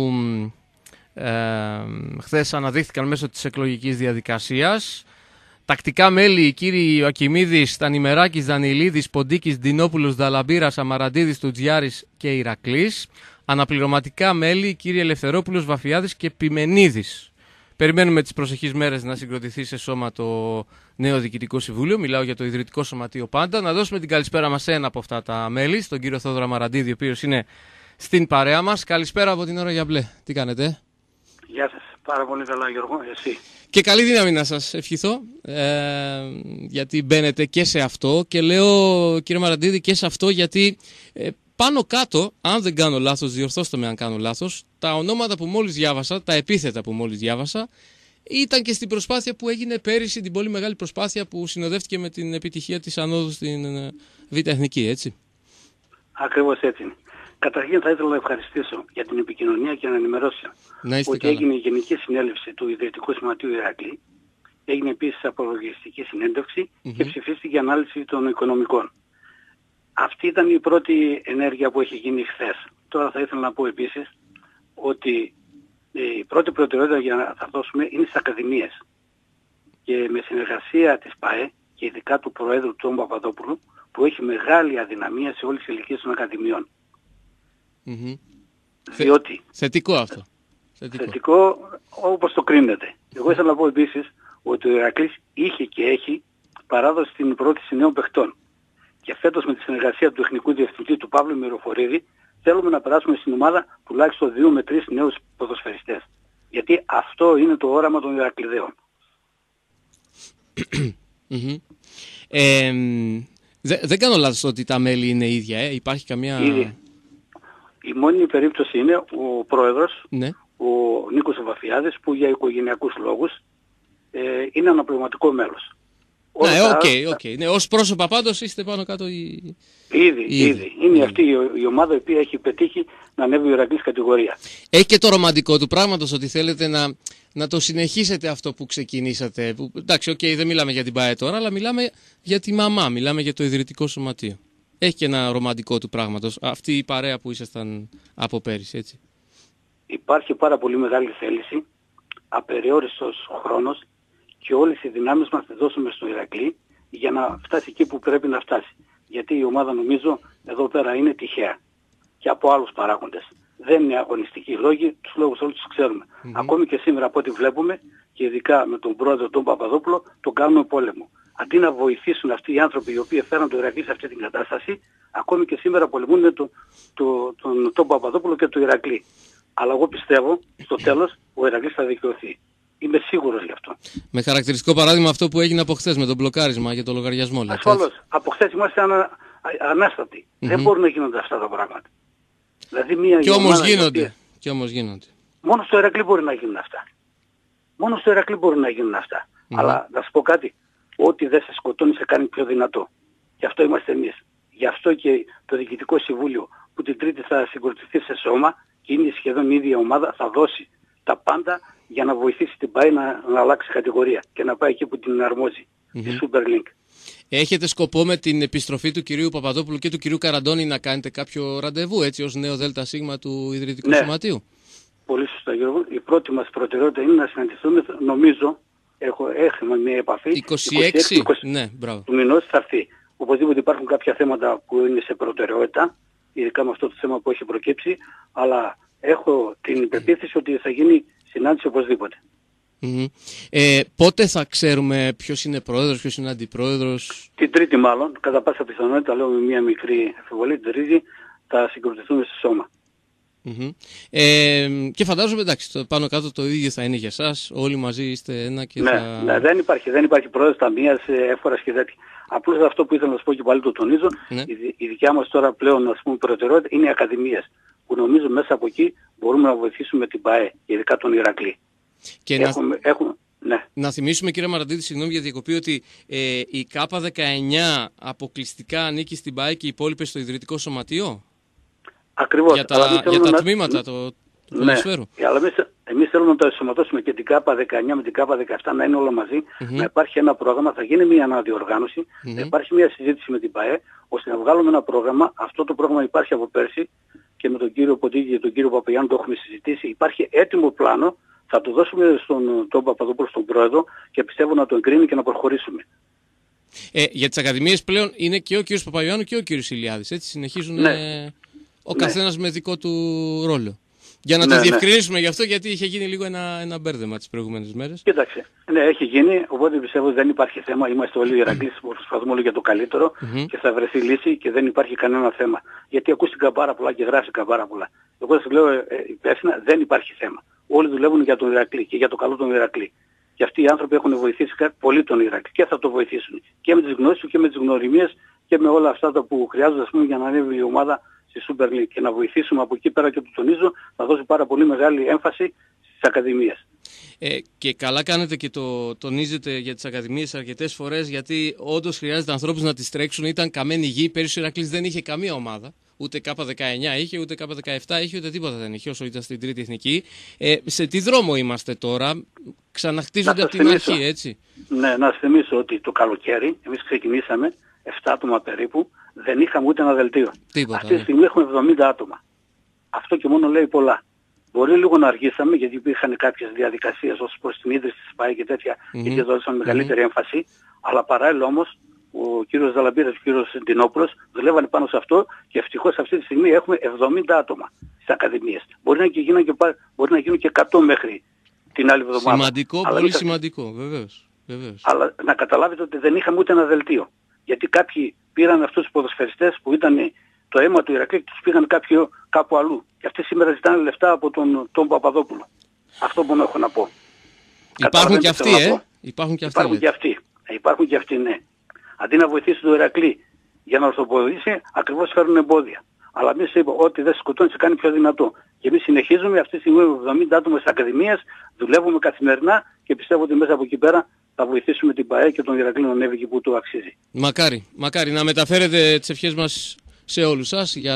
χθες αναδείχθηκαν μέσω της εκλογικής διαδικασίας. Τακτικά μέλη, οι κύριοι Ιωακιμίδης, Στανιμεράκης, Δανιλίδης, Ποντίκης, Ντινόπουλος, Δαλαμπύρας, Αμαραντίδης, Τουτζιάρης και Ηρακλής. Αναπληρωματικά μέλη, οι κύριοι Ελευθερόπουλος, Βαφιάδης και Πιμενίδης. Περιμένουμε τις προσεχείς μέρες να συγκροτηθεί σε σώμα το νέο Διοικητικό Συμβούλιο. Μιλάω για το Ιδρυτικό Σωματείο πάντα. Να δώσουμε την καλησπέρα μας σε ένα από αυτά τα μέλη, στον κύριο Θόδωρο Αμαραντίδη, ο οποίος είναι στην παρέα μας. Καλησπέρα από την ώρα για μπλε. Τι κάνετε? Γεια σας. Πάρα πολύ καλά, Γιώργο. Εσύ? Και καλή δύναμη να σας ευχηθώ, γιατί μπαίνετε και σε αυτό. Και λέω, κύριε Μαραντίδη, και σε αυτό γιατί πάνω κάτω, αν δεν κάνω λάθος, διορθώστε με αν κάνω λάθος, τα ονόματα που μόλις διάβασα, τα επίθετα που μόλις διάβασα, ήταν και στην προσπάθεια που έγινε πέρυσι, την πολύ μεγάλη προσπάθεια που συνοδεύτηκε με την επιτυχία της ανόδου στην Β' Εθνική, έτσι. Ακριβώς έτσι. Καταρχήν θα ήθελα να ευχαριστήσω για την επικοινωνία και να ενημερώσω ότι καλά. έγινε η Γενική Συνέλευση του Ιδρυτικού Σωματείου Ηρακλή. Έγινε επίσης απολογιστική συνέντευξη και ψηφίστηκε η ανάλυση των οικονομικών. Αυτή ήταν η πρώτη ενέργεια που έχει γίνει χθες. Τώρα θα ήθελα να πω επίσης ότι η πρώτη προτεραιότητα για να θα δώσουμε είναι στις ακαδημίες. Και με συνεργασία της ΠΑΕ και ειδικά του Προέδρου του Παπαδόπουλου, που έχει μεγάλη αδυναμία σε όλες τις ηλικίες των ακαδημιών. Διότι... Θετικό αυτό. Θετικό όπως το κρίνεται. Εγώ ήθελα να πω επίσης ότι ο Ηρακλής είχε και έχει παράδοση στην πρόθεση νέων παιχτών. Και φέτος με τη συνεργασία του Τεχνικού Διευθυντή του Παύλου Μυροφορίδη θέλουμε να περάσουμε στην ομάδα τουλάχιστον 2 με 3 νέους ποδοσφαιριστές. Γιατί αυτό είναι το όραμα των Ηρακλειδαίων. Δεν κάνω λάθος ότι τα μέλη είναι ίδια, υπάρχει καμία... Ήδη. Η μόνη περίπτωση είναι ο πρόεδρος, ναι, ο Νίκος Βαφιάδης, που για οικογενειακούς λόγους είναι αναπληρωματικό μέλος. Ναι, οκ. Ναι, ως πρόσωπα πάντως είστε πάνω κάτω Ήδη. Είναι αυτή η ομάδα η οποία έχει πετύχει να ανέβει η Ηρακλής κατηγορία. Έχει και το ρομαντικό του πράγματος ότι θέλετε να το συνεχίσετε αυτό που ξεκινήσατε. Εντάξει, δεν μιλάμε για την ΠΑΕ τώρα, αλλά μιλάμε για τη μαμά, μιλάμε για το Ιδρυτικό Σωματείο. Έχει και ένα ρομαντικό του πράγματος αυτή η παρέα που ήσασταν από πέρυσι, έτσι. Υπάρχει πάρα πολύ μεγάλη θέληση, απεριόριστος χρόνος και όλες οι δυνάμεις μας τις δώσουμε στο Ηρακλή για να φτάσει εκεί που πρέπει να φτάσει. Γιατί η ομάδα νομίζω εδώ πέρα είναι τυχαία και από άλλους παράγοντες. Δεν είναι αγωνιστικοί λόγοι, τους λόγους όλους τους ξέρουμε. Ακόμη και σήμερα από ό,τι βλέπουμε και ειδικά με τον πρόεδρο τον Παπαδόπουλο τον κάνουμε πόλεμο. Αντί να βοηθήσουν αυτοί οι άνθρωποι οι οποίοι φέραν το Ηρακλή σε αυτή την κατάσταση, ακόμη και σήμερα πολεμούν τον Παπαδόπουλο και το Ηρακλή. Αλλά εγώ πιστεύω στο τέλος ο Ηρακλής θα δικαιωθεί. Είμαι σίγουρος γι' αυτό. Με χαρακτηριστικό παράδειγμα αυτό που έγινε από χθες με το μπλοκάρισμα για το λογαριασμό. Ασφαλώς. Από χθες είμαστε ανάστατοι. Δεν μπορούν να γίνονται αυτά τα πράγματα. Δηλαδή και όμως γίνονται. Και όμως γίνονται. Μόνο στο Ηρακλή μπορεί να γίνουν αυτά. Μόνο στο Ηρακλή μπορεί να γίνουν αυτά. Αλλά να σου πω κάτι. Ό,τι δεν σε σκοτώνει σε κάνει πιο δυνατό. Γι' αυτό είμαστε εμείς. Γι' αυτό και το Διοικητικό Συμβούλιο που την Τρίτη θα συγκροτηθεί σε σώμα και είναι σχεδόν η ίδια ομάδα, θα δώσει τα πάντα για να βοηθήσει την ΠΑΕ να αλλάξει κατηγορία και να πάει εκεί που την αρμόζει, τη Super League. Έχετε σκοπό με την επιστροφή του κυρίου Παπαδόπουλου και του κυρίου Καραντώνη να κάνετε κάποιο ραντεβού έτσι ως νέο ΔΣ του Ιδρυτικού Σωματείου? Πολύ σωστά, Γιώργο. Η πρώτη μας προτεραιότητα είναι να συναντηθούμε, νομίζω, έχουμε μια επαφή. 26 ναι, μπράβο. Του μηνός θα έρθει. Οπωσδήποτε υπάρχουν κάποια θέματα που είναι σε προτεραιότητα, ειδικά με αυτό το θέμα που έχει προκύψει, αλλά έχω την πεποίθηση ότι θα γίνει συνάντηση οπωσδήποτε. Πότε θα ξέρουμε ποιος είναι πρόεδρος, ποιος είναι αντιπρόεδρος? Την Τρίτη μάλλον, κατά πάσα πιθανότητα, λέω με μια μικρή αμφιβολία, την Τρίτη θα συγκροτηθούμε σε σώμα. Και φαντάζομαι, εντάξει, πάνω κάτω το ίδιο θα είναι για εσάς, όλοι μαζί είστε ένα και ναι, δεν υπάρχει πρόεδρος ταμείας, έφορας και τέτοια. Απλώς αυτό που ήθελα να σου πω και πάλι το τονίζω, η δικιά μας τώρα πλέον, ας πούμε, προτεραιότητα είναι οι ακαδημίες, που νομίζω μέσα από εκεί μπορούμε να βοηθήσουμε την ΠΑΕ, ειδικά τον Ηρακλή. Και να θυμίσουμε, κύριε Μαραντίδη, συγγνώμη για διακοπή, ότι η ΚΑΠΑ-19 αποκλειστικά ανήκει στην ΠΑΕ και οι υπόλοιπες στο Ιδρυτικό Σωματείο. Ακριβώς. Για τα τμήματα του ποδοσφαίρου. Αλλά εμείς θέλουμε να το ενσωματώσουμε και την ΚΑΠΑ-19 με την ΚΑΠΑ-17 να είναι όλα μαζί, να υπάρχει ένα πρόγραμμα, θα γίνει μια αναδιοργάνωση, να υπάρχει μια συζήτηση με την ΠΑΕ, ώστε να βγάλουμε ένα πρόγραμμα. Αυτό το πρόγραμμα υπάρχει από πέρσι και με τον κύριο Ποντίγη και τον κύριο Παπαγιάννη το έχουμε συζητήσει. Υπάρχει έτοιμο πλάνο, θα το δώσουμε στον Παπαδόπουλο, στον πρόεδρο, και πιστεύω να το εγκρίνει και να προχωρήσουμε. Για τις ακαδημίες πλέον είναι και ο κύριος Παπαγιάννη και ο κύριος Ηλιάδης, έτσι συνεχίζουν ο καθένας με δικό του ρόλο. Για να το διευκρινίσουμε γι' αυτό, γιατί είχε γίνει λίγο ένα μπέρδεμα τις προηγούμενες μέρες. Κοίταξε, έχει γίνει, οπότε πιστεύω ότι δεν υπάρχει θέμα. Είμαστε όλοι οι Ηρακλείς που προσπαθούμε όλοι για το καλύτερο και θα βρεθεί λύση και δεν υπάρχει κανένα θέμα. Γιατί ακούστηκαν πάρα πολλά και γράφτηκαν πάρα πολλά. Εγώ σας λέω υπεύθυνα, δεν υπάρχει θέμα. Όλοι δουλεύουν για τον Ηρακλή και για το καλό τον Ηρακλή. Και αυτοί οι άνθρωποι έχουν βοηθήσει πολύ τον Ηρακλή και θα το βοηθήσουν. Και με τις γνώσεις του και με τις γνωριμίες και με όλα αυτά τα που χρειάζονται, ας πούμε, για να ανέβει η ομάδα στη Super League. Και να βοηθήσουμε από εκεί πέρα, και το τονίζω, θα δώσει πάρα πολύ μεγάλη έμφαση στις ακαδημίες. Και καλά κάνετε και το τονίζετε για τις ακαδημίες αρκετές φορές, γιατί όντως χρειάζεται ανθρώπους να τις τρέξουν. Ήταν καμένη γη, πέρυσι ο Ηρακλής δεν είχε καμία ομάδα. Ούτε ΚΑΠΑ-19 είχε, ούτε ΚΑΠΑ-17 είχε, ούτε τίποτα δεν είχε όσο ήταν στην Τρίτη Εθνική. Σε τι δρόμο είμαστε τώρα? Ξαναχτίζονται από την αρχή, έτσι? Ναι, να σας θυμίσω ότι το καλοκαίρι εμείς ξεκινήσαμε 7 άτομα περίπου, δεν είχαμε ούτε ένα δελτίο. Αυτή τη στιγμή έχουμε 70 άτομα. Αυτό και μόνο λέει πολλά. Μπορεί λίγο να αργήσαμε, γιατί υπήρχαν κάποιες διαδικασίες ως προς την ίδρυση της ΠΑΕ και τέτοια, γιατί δώσαμε μεγαλύτερη έμφαση, αλλά παράλληλα όμως ο κύριος Δαλαμπύρας και ο κύριος Ντινόπουλος δουλεύανε πάνω σε αυτό και ευτυχώς αυτή τη στιγμή έχουμε 70 άτομα στις ακαδημίες. Μπορεί να γίνουν και 100 μέχρι την άλλη εβδομάδα. Σημαντικό, πολύ σημαντικό, βεβαίως. Αλλά να καταλάβετε ότι δεν είχαμε ούτε ένα δελτίο. Γιατί κάποιοι πήραν αυτούς τους ποδοσφαιριστές που ήταν το αίμα του Ηρακλή και τους πήγαν κάπου αλλού. Και αυτοί σήμερα ζητάνε λεφτά από τον Παπαδόπουλο. Αυτό μόνο έχω να πω. Υπάρχουν και αυτοί, Υπάρχουν και αυτοί, ναι. Αντί να βοηθήσει το Ηρακλή για να ορθοποδήσει, ακριβώς φέρνουν εμπόδια. Αλλά εμείς είπαμε ότι δεν σκοτώνει, σε κάνει πιο δυνατό. Και εμείς συνεχίζουμε αυτή τη στιγμή 70 άτομα στις ακαδημίες, δουλεύουμε καθημερινά και πιστεύω ότι μέσα από εκεί πέρα θα βοηθήσουμε την ΠΑΕ και τον Ηρακλή να ανέβει εκεί που του αξίζει. Μακάρι να μεταφέρετε τις ευχές μας σε όλους σας για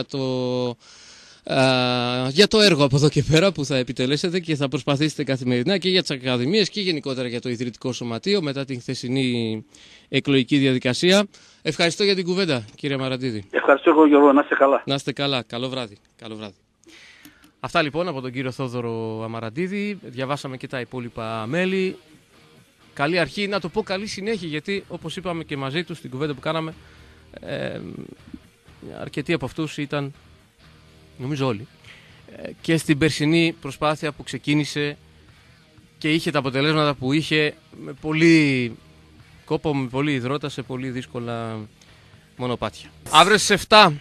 το έργο από εδώ και πέρα που θα επιτελέσετε και θα προσπαθήσετε καθημερινά και για τις ακαδημίες και γενικότερα για το Ιδρυτικό Σωματείο μετά την χθεσινή εκλογική διαδικασία. Ευχαριστώ για την κουβέντα, κύριε Μαραντίδη. Ευχαριστώ εγώ, Γιώργο. Να είστε καλά. Να είστε καλά. Καλό βράδυ. Αυτά λοιπόν από τον κύριο Θόδωρο Αμαραντίδη. Διαβάσαμε και τα υπόλοιπα μέλη. Καλή αρχή, να το πω καλή συνέχεια, γιατί όπως είπαμε και μαζί του στην κουβέντα που κάναμε, αρκετοί από αυτούς ήταν, νομίζω όλοι, και στην περσινή προσπάθεια που ξεκίνησε και είχε τα αποτελέσματα που είχε, με πολύ κόπο, με πολύ υδρότα, σε πολύ δύσκολα μονοπάτια. Αύριο στις 7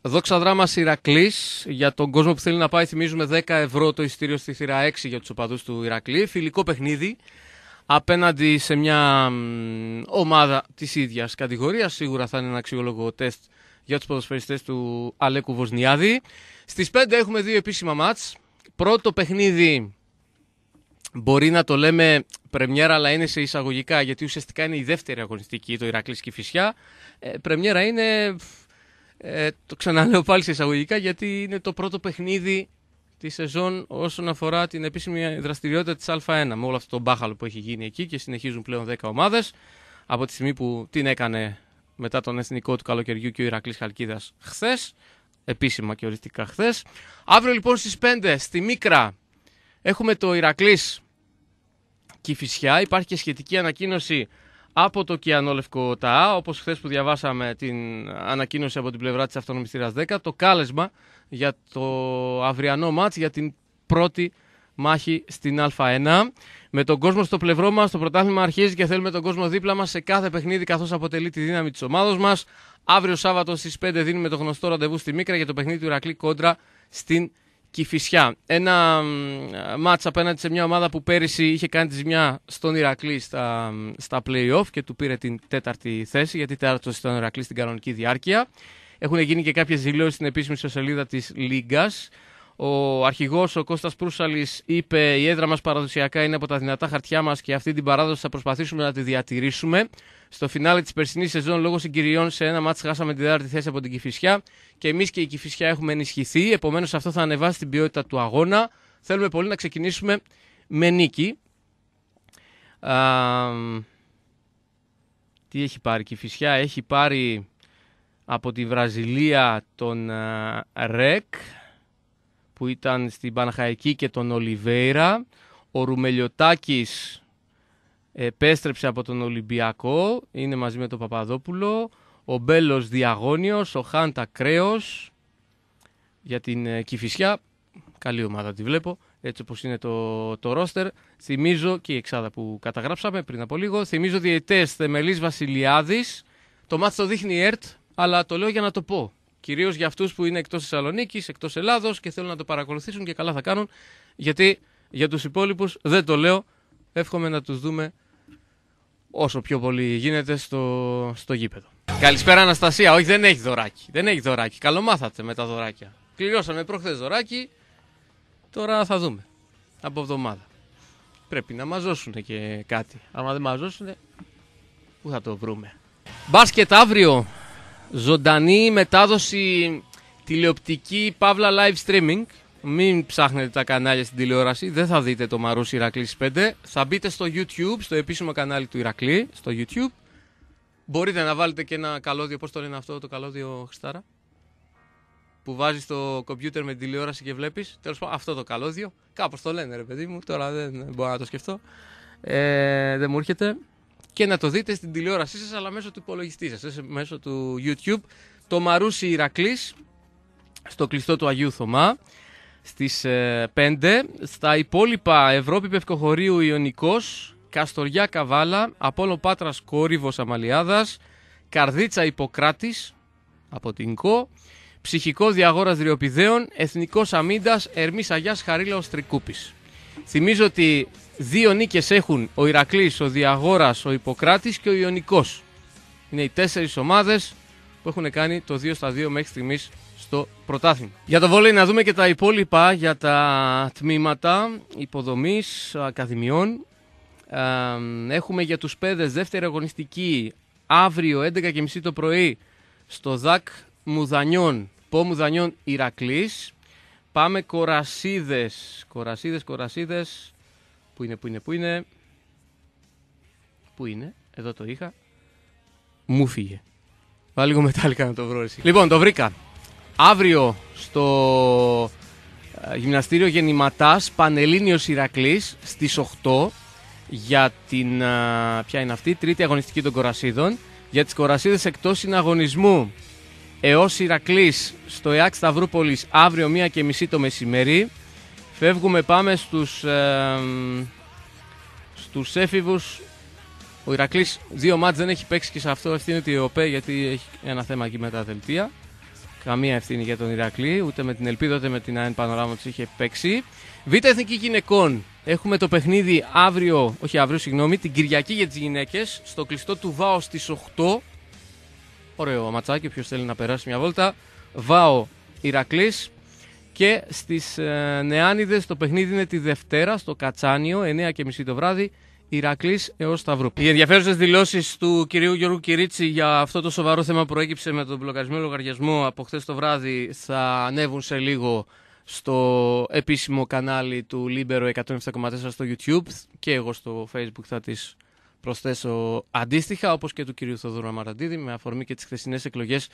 Δόξα Δράμας Ηρακλής. Για τον κόσμο που θέλει να πάει, θυμίζουμε 10 ευρώ το εισιτήριο στη θύρα 6 για τους οπαδούς του Ηρακλή. Φιλικό παιχνίδι απέναντι σε μια ομάδα της ίδιας κατηγορίας. Σίγουρα θα είναι ένα αξιόλογο τεστ για τους ποδοσφαιριστές του Αλέκου Βοσνιάδη. Στις 5 έχουμε 2 επίσημα μάτς. Πρώτο παιχνίδι μπορεί να το λέμε πρεμιέρα, αλλά είναι σε εισαγωγικά, γιατί ουσιαστικά είναι η δεύτερη αγωνιστική, το Ηρακλής Κηφισιά. Πρεμιέρα είναι, το ξαναλέω πάλι σε εισαγωγικά, γιατί είναι το πρώτο παιχνίδι τη σεζόν όσον αφορά την επίσημη δραστηριότητα της Α1, με όλο αυτό το μπάχαλο που έχει γίνει εκεί και συνεχίζουν πλέον 10 ομάδες από τη στιγμή που την έκανε μετά τον εθνικό του καλοκαιριού και ο Ηρακλής Χαλκίδας χθες, επίσημα και οριστικά χθες. Αύριο λοιπόν στις 5 στη Μίκρα έχουμε το Ηρακλής Κηφισιά. Υπάρχει και σχετική ανακοίνωση από το Κιανόλευκο ΤΑΑ, όπως χθες που διαβάσαμε την ανακοίνωση από την πλευρά της Αυτόνομης θύρας 10, το κάλεσμα για το αυριανό μάτς, για την πρώτη μάχη στην Α1. Με τον κόσμο στο πλευρό μας, το πρωτάθλημα αρχίζει και θέλουμε τον κόσμο δίπλα μας σε κάθε παιχνίδι, καθώς αποτελεί τη δύναμη της ομάδος μας. Αύριο Σάββατο στις 5 δίνουμε το γνωστό ραντεβού στη Μίκρα για το παιχνίδι του Ηρακλή κόντρα στην Κηφισιά. Ένα μάτς απέναντι σε μια ομάδα που πέρυσι είχε κάνει τη ζημιά στον Ηρακλή στα play-off και του πήρε την 4η θέση, γιατί τέταρτος ήταν ο Ηρακλής στην κανονική διάρκεια. Έχουν γίνει και κάποιες δηλώσεις στην επίσημη ιστοσελίδα της Λίγκας. Ο αρχηγός, ο Κώστας Προύσαλης, είπε: η έδρα μας παραδοσιακά είναι από τα δυνατά χαρτιά μας και αυτή την παράδοση θα προσπαθήσουμε να τη διατηρήσουμε. Στο φινάλε της περσινής σεζόν, λόγω συγκυριών, σε ένα μάτς χάσαμε τη 4η θέση από την Κηφισιά και εμείς και η Κηφισιά έχουμε ενισχυθεί. Επομένως, αυτό θα ανεβάσει την ποιότητα του αγώνα. Θέλουμε πολύ να ξεκινήσουμε με νίκη. Τι έχει πάρει η Κηφισιά? Έχει πάρει από τη Βραζιλία τον Ρεκ, που ήταν στην Παναχαϊκή, και τον Ολιβέιρα. Ο Ρουμελιωτάκης επέστρεψε από τον Ολυμπιακό, είναι μαζί με τον Παπαδόπουλο. Ο Μπέλος Διαγώνιος, ο Χάντα Κρέος για την Κηφισιά. Καλή ομάδα τη βλέπω, έτσι όπως είναι το ρόστερ. Θυμίζω και η εξάδα που καταγράψαμε πριν από λίγο. Θυμίζω διαιτητές Θεμελής Βασιλιάδης. Το μάτς το δείχνει η ΕΡΤ, αλλά το λέω για να το πω. Κυρίως για αυτούς που είναι εκτός Θεσσαλονίκης, εκτός Ελλάδος και θέλουν να το παρακολουθήσουν, και καλά θα κάνουν, γιατί για τους υπόλοιπους δεν το λέω. Εύχομαι να τους δούμε όσο πιο πολύ γίνεται στο γήπεδο. Καλησπέρα Αναστασία. Όχι, δεν έχει δωράκι. Δεν έχει δωράκι. Καλομάθατε με τα δωράκια. Κληρώσαμε προχθές δωράκι. Τώρα θα δούμε. Από εβδομάδα. Πρέπει να μαζώσουν και κάτι. Αν δεν μαζώσουν, πού θα το βρούμε? Μπάσκετ αύριο. Ζωντανή μετάδοση τηλεοπτική, παύλα live streaming. Μην ψάχνετε τα κανάλια στην τηλεόραση, δεν θα δείτε το Μαρούσι Ηρακλής 5. Θα μπείτε στο YouTube, στο επίσημο κανάλι του Ηρακλή, στο YouTube. Μπορείτε να βάλετε και ένα καλώδιο, πώς το λένε αυτό το καλώδιο, Χριστάρα? Που βάζεις το κομπιούτερ με την τηλεόραση και βλέπεις. Τέλος πάντων, αυτό το καλώδιο. Κάπως το λένε, ρε παιδί μου, τώρα δεν μπορώ να το σκεφτώ. Δεν μου έρχεται. Και να το δείτε στην τηλεόρασή σας, αλλά μέσω του υπολογιστή σας, μέσω του YouTube. Το Μαρούσι Ηρακλής, στο κλειστό του Αγίου Θωμά, στις 5. Στα υπόλοιπα, Ευρώπη Πευκοχωρίου Ιωνικός, Καστοριά Καβάλα, Απόλλων Πάτρας Κόρυβος Αμαλιάδας, Καρδίτσα Ιπποκράτης από την ΚΟ, Ψυχικό Διαγόρας Δριοπηδαίων, Εθνικός Αμίντας Ερμής Αγιάς Χαρίλαος Τρικούπης. Θυμίζω ότι 2 νίκες έχουν ο Ηρακλής, ο Διαγόρας, ο Ιπποκράτης και ο Ιωνικός. Είναι οι 4 ομάδες που έχουν κάνει το 2-2 μέχρι στιγμής στο πρωτάθλημα. Για το βόλεϊ να δούμε και τα υπόλοιπα για τα τμήματα υποδομής, ακαδημιών. Έχουμε για τους παιδες δεύτερη αγωνιστική αύριο 11.30 το πρωί στο ΔΑΚ Μουδανιών, Πο Μουδανιών Ηρακλής. Πάμε Κορασίδες. Πού είναι, εδώ το είχα. Μου φύγε. Βάλε λίγο μετάλλικα να το βρω εσύ. Λοιπόν, το βρήκα. Αύριο στο γυμναστήριο Γεννηματάς, Πανελλήνιος Ηρακλής, στις 8 για την, ποια είναι αυτή, τρίτη αγωνιστική των Κορασίδων. Για τις Κορασίδες εκτός συναγωνισμού, ΕΟΣ Ηρακλής στο ΕΑΚ Σταυρούπολης αύριο 1:30 το μεσημέρι. Φεύγουμε, πάμε στους έφηβους. Ο Ηρακλής 2 μάτς δεν έχει παίξει και σε αυτό ευθύνεται η ΟΠΕ, γιατί έχει ένα θέμα εκεί με τα δελτία. καμία ευθύνη για τον Ηρακλή, ούτε με την Ελπίδα ούτε με την ΑΕΝ Πανοράμα τους είχε παίξει. Β' Εθνική Γυναικών. Έχουμε το παιχνίδι την Κυριακή για τις γυναίκες, στο κλειστό του ΒΑΟ στις 8. Ωραίο ματσάκι, ποιος θέλει να περάσει μια βόλτα. ΒΑΟ Ηρακλής. Και στις Νεάνιδες το παιχνίδι είναι τη Δευτέρα στο Κατσάνιο, 9:30 το βράδυ, Ηρακλής έως Σταυρού. Οι ενδιαφέρουσες δηλώσεις του κυρίου Γιώργου Κυρίτσι για αυτό το σοβαρό θέμα που προέκυψε με τον μπλοκαρισμένο λογαριασμό από χθες το βράδυ θα ανέβουν σε λίγο στο επίσημο κανάλι του Libero 107,4 στο YouTube και εγώ στο Facebook θα τις προσθέσω αντίστοιχα, όπως και του κυρίου Θοδωρού Αμαραντίδη, με αφορμή και τις χθεσινές εκλογές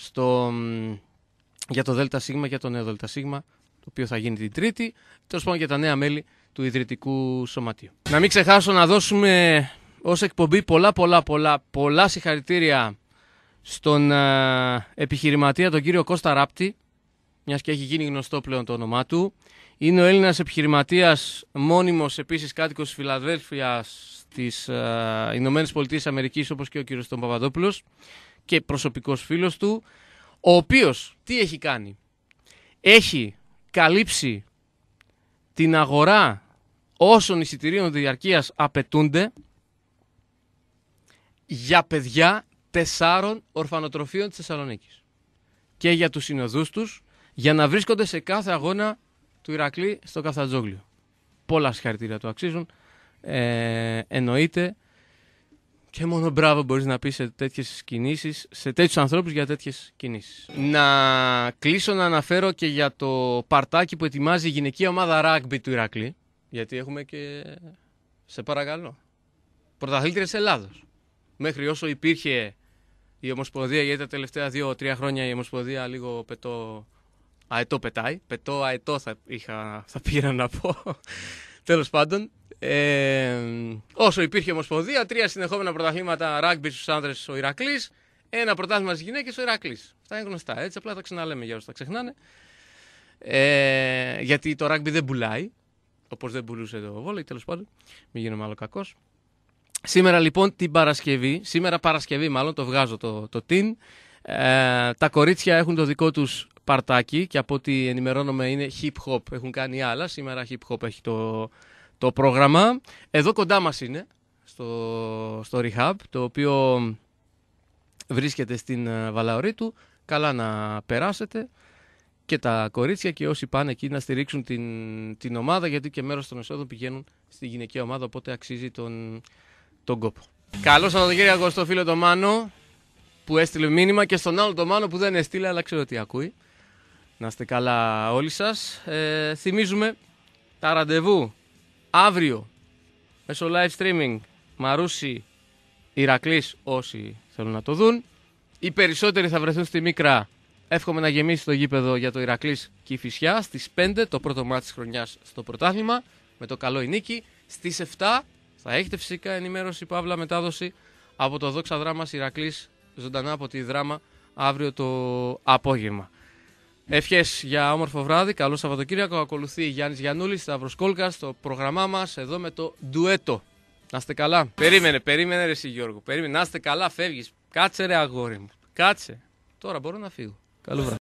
για το ΔΣ, για το νέο ΔΣ, το οποίο θα γίνει την Τρίτη, τέλος πάντων για τα νέα μέλη του Ιδρυτικού Σωματείου. Να μην ξεχάσω να δώσουμε ως εκπομπή πολλά συγχαρητήρια στον επιχειρηματία τον κύριο Κώστα Ράπτη, μιας και έχει γίνει γνωστό πλέον το όνομά του. Είναι ο Έλληνας επιχειρηματίας, μόνιμος επίσης κάτοικος της Φιλαδέλφειας στις Ηνωμένες Πολιτείες Αμερικής, όπως και ο κύριος Τον Παπαδόπουλος, και προσωπικός φίλος του, ο οποίος τι έχει κάνει? Έχει καλύψει την αγορά όσων εισιτηρίων διαρκείας απαιτούνται για παιδιά 4 ορφανοτροφείων της Θεσσαλονίκης και για τους συνοδούς τους, για να βρίσκονται σε κάθε αγώνα του Ηρακλή στο Καφτατζόγλιο. Πολλά συγχαρητήρια του αξίζουν, εννοείται, και μόνο μπράβο μπορείς να πεις σε τέτοιες κινήσεις, σε τέτοιους ανθρώπους για τέτοιες κινήσεις. Να κλείσω να αναφέρω και για το παρτάκι που ετοιμάζει η γυναικεία ομάδα ράγκμπι του Ηρακλή, γιατί έχουμε και, σε παρακαλώ, πρωταθλήτριες Ελλάδος. Μέχρι όσο υπήρχε η Ομοσπονδία, γιατί τα τελευταία 2-3 χρόνια η Ομοσπονδία λίγο αετό πετάει. Αετό θα πήγα να πω. Τέλος πάντων. Όσο υπήρχε Ομοσπονδία, 3 συνεχόμενα πρωταθλήματα ράγκμπι στους άνδρες ο Ηρακλής, 1 πρωτάθλημα στις γυναίκες ο Ηρακλής. Αυτά είναι γνωστά, έτσι, απλά τα ξαναλέμε για όσους τα ξεχνάνε. Γιατί το ράγκμπι δεν πουλάει, όπως δεν πουλούσε το βόλεϊ, τέλος πάντων, μην γίνομαι άλλο κακός. Σήμερα λοιπόν σήμερα Παρασκευή μάλλον, το βγάζω το tin, τα κορίτσια έχουν το δικό τους παρτάκι και από ό,τι ενημερώνομαι είναι hip hop, έχουν κάνει άλλα, σήμερα hip hop έχει το πρόγραμμα. Εδώ κοντά μας είναι, στο Rehab, το οποίο βρίσκεται στην Βαλαωρίτου. Καλά να περάσετε και τα κορίτσια και όσοι πάνε εκεί να στηρίξουν την ομάδα, γιατί και μέρος των εσόδων πηγαίνουν στη γυναικεία ομάδα, οπότε αξίζει τον κόπο. Καλό Σαββατοκύριακο στο φίλο το Μάνο που έστειλε μήνυμα και στον άλλο το Μάνο που δεν έστειλε, αλλά ξέρω τι ακούει. Να είστε καλά όλοι σας. Θυμίζουμε τα ραντεβού αύριο μέσω live streaming Μαρούσι Ηρακλής, όσοι θέλουν να το δουν. Οι περισσότεροι θα βρεθούν στη Μίκρα. Εύχομαι να γεμίσει το γήπεδο για το Ηρακλής Κηφισιά στις 5, το πρώτο μάτι της χρονιάς στο πρωτάθλημα, με το καλό η νίκη. Στις 7 θα έχετε φυσικά ενημέρωση, παύλα μετάδοση από το Δόξα Δράμας Ηρακλής, ζωντανά από τη Δράμα, αύριο το απόγευμα. Ευχές για όμορφο βράδυ, καλό Σαββατοκύριακο. Ακολουθεί Γιάννης Γιαννούλης, Σταύρος Κόλκας, στο πρόγραμμά μας εδώ με το ντουέτο. Να είστε καλά. Περίμενε ρε εσύ Γιώργο. Περίμενε, να είστε καλά, φεύγεις. Κάτσε ρε αγόρι μου. Κάτσε. Τώρα μπορώ να φύγω. Καλό βράδυ.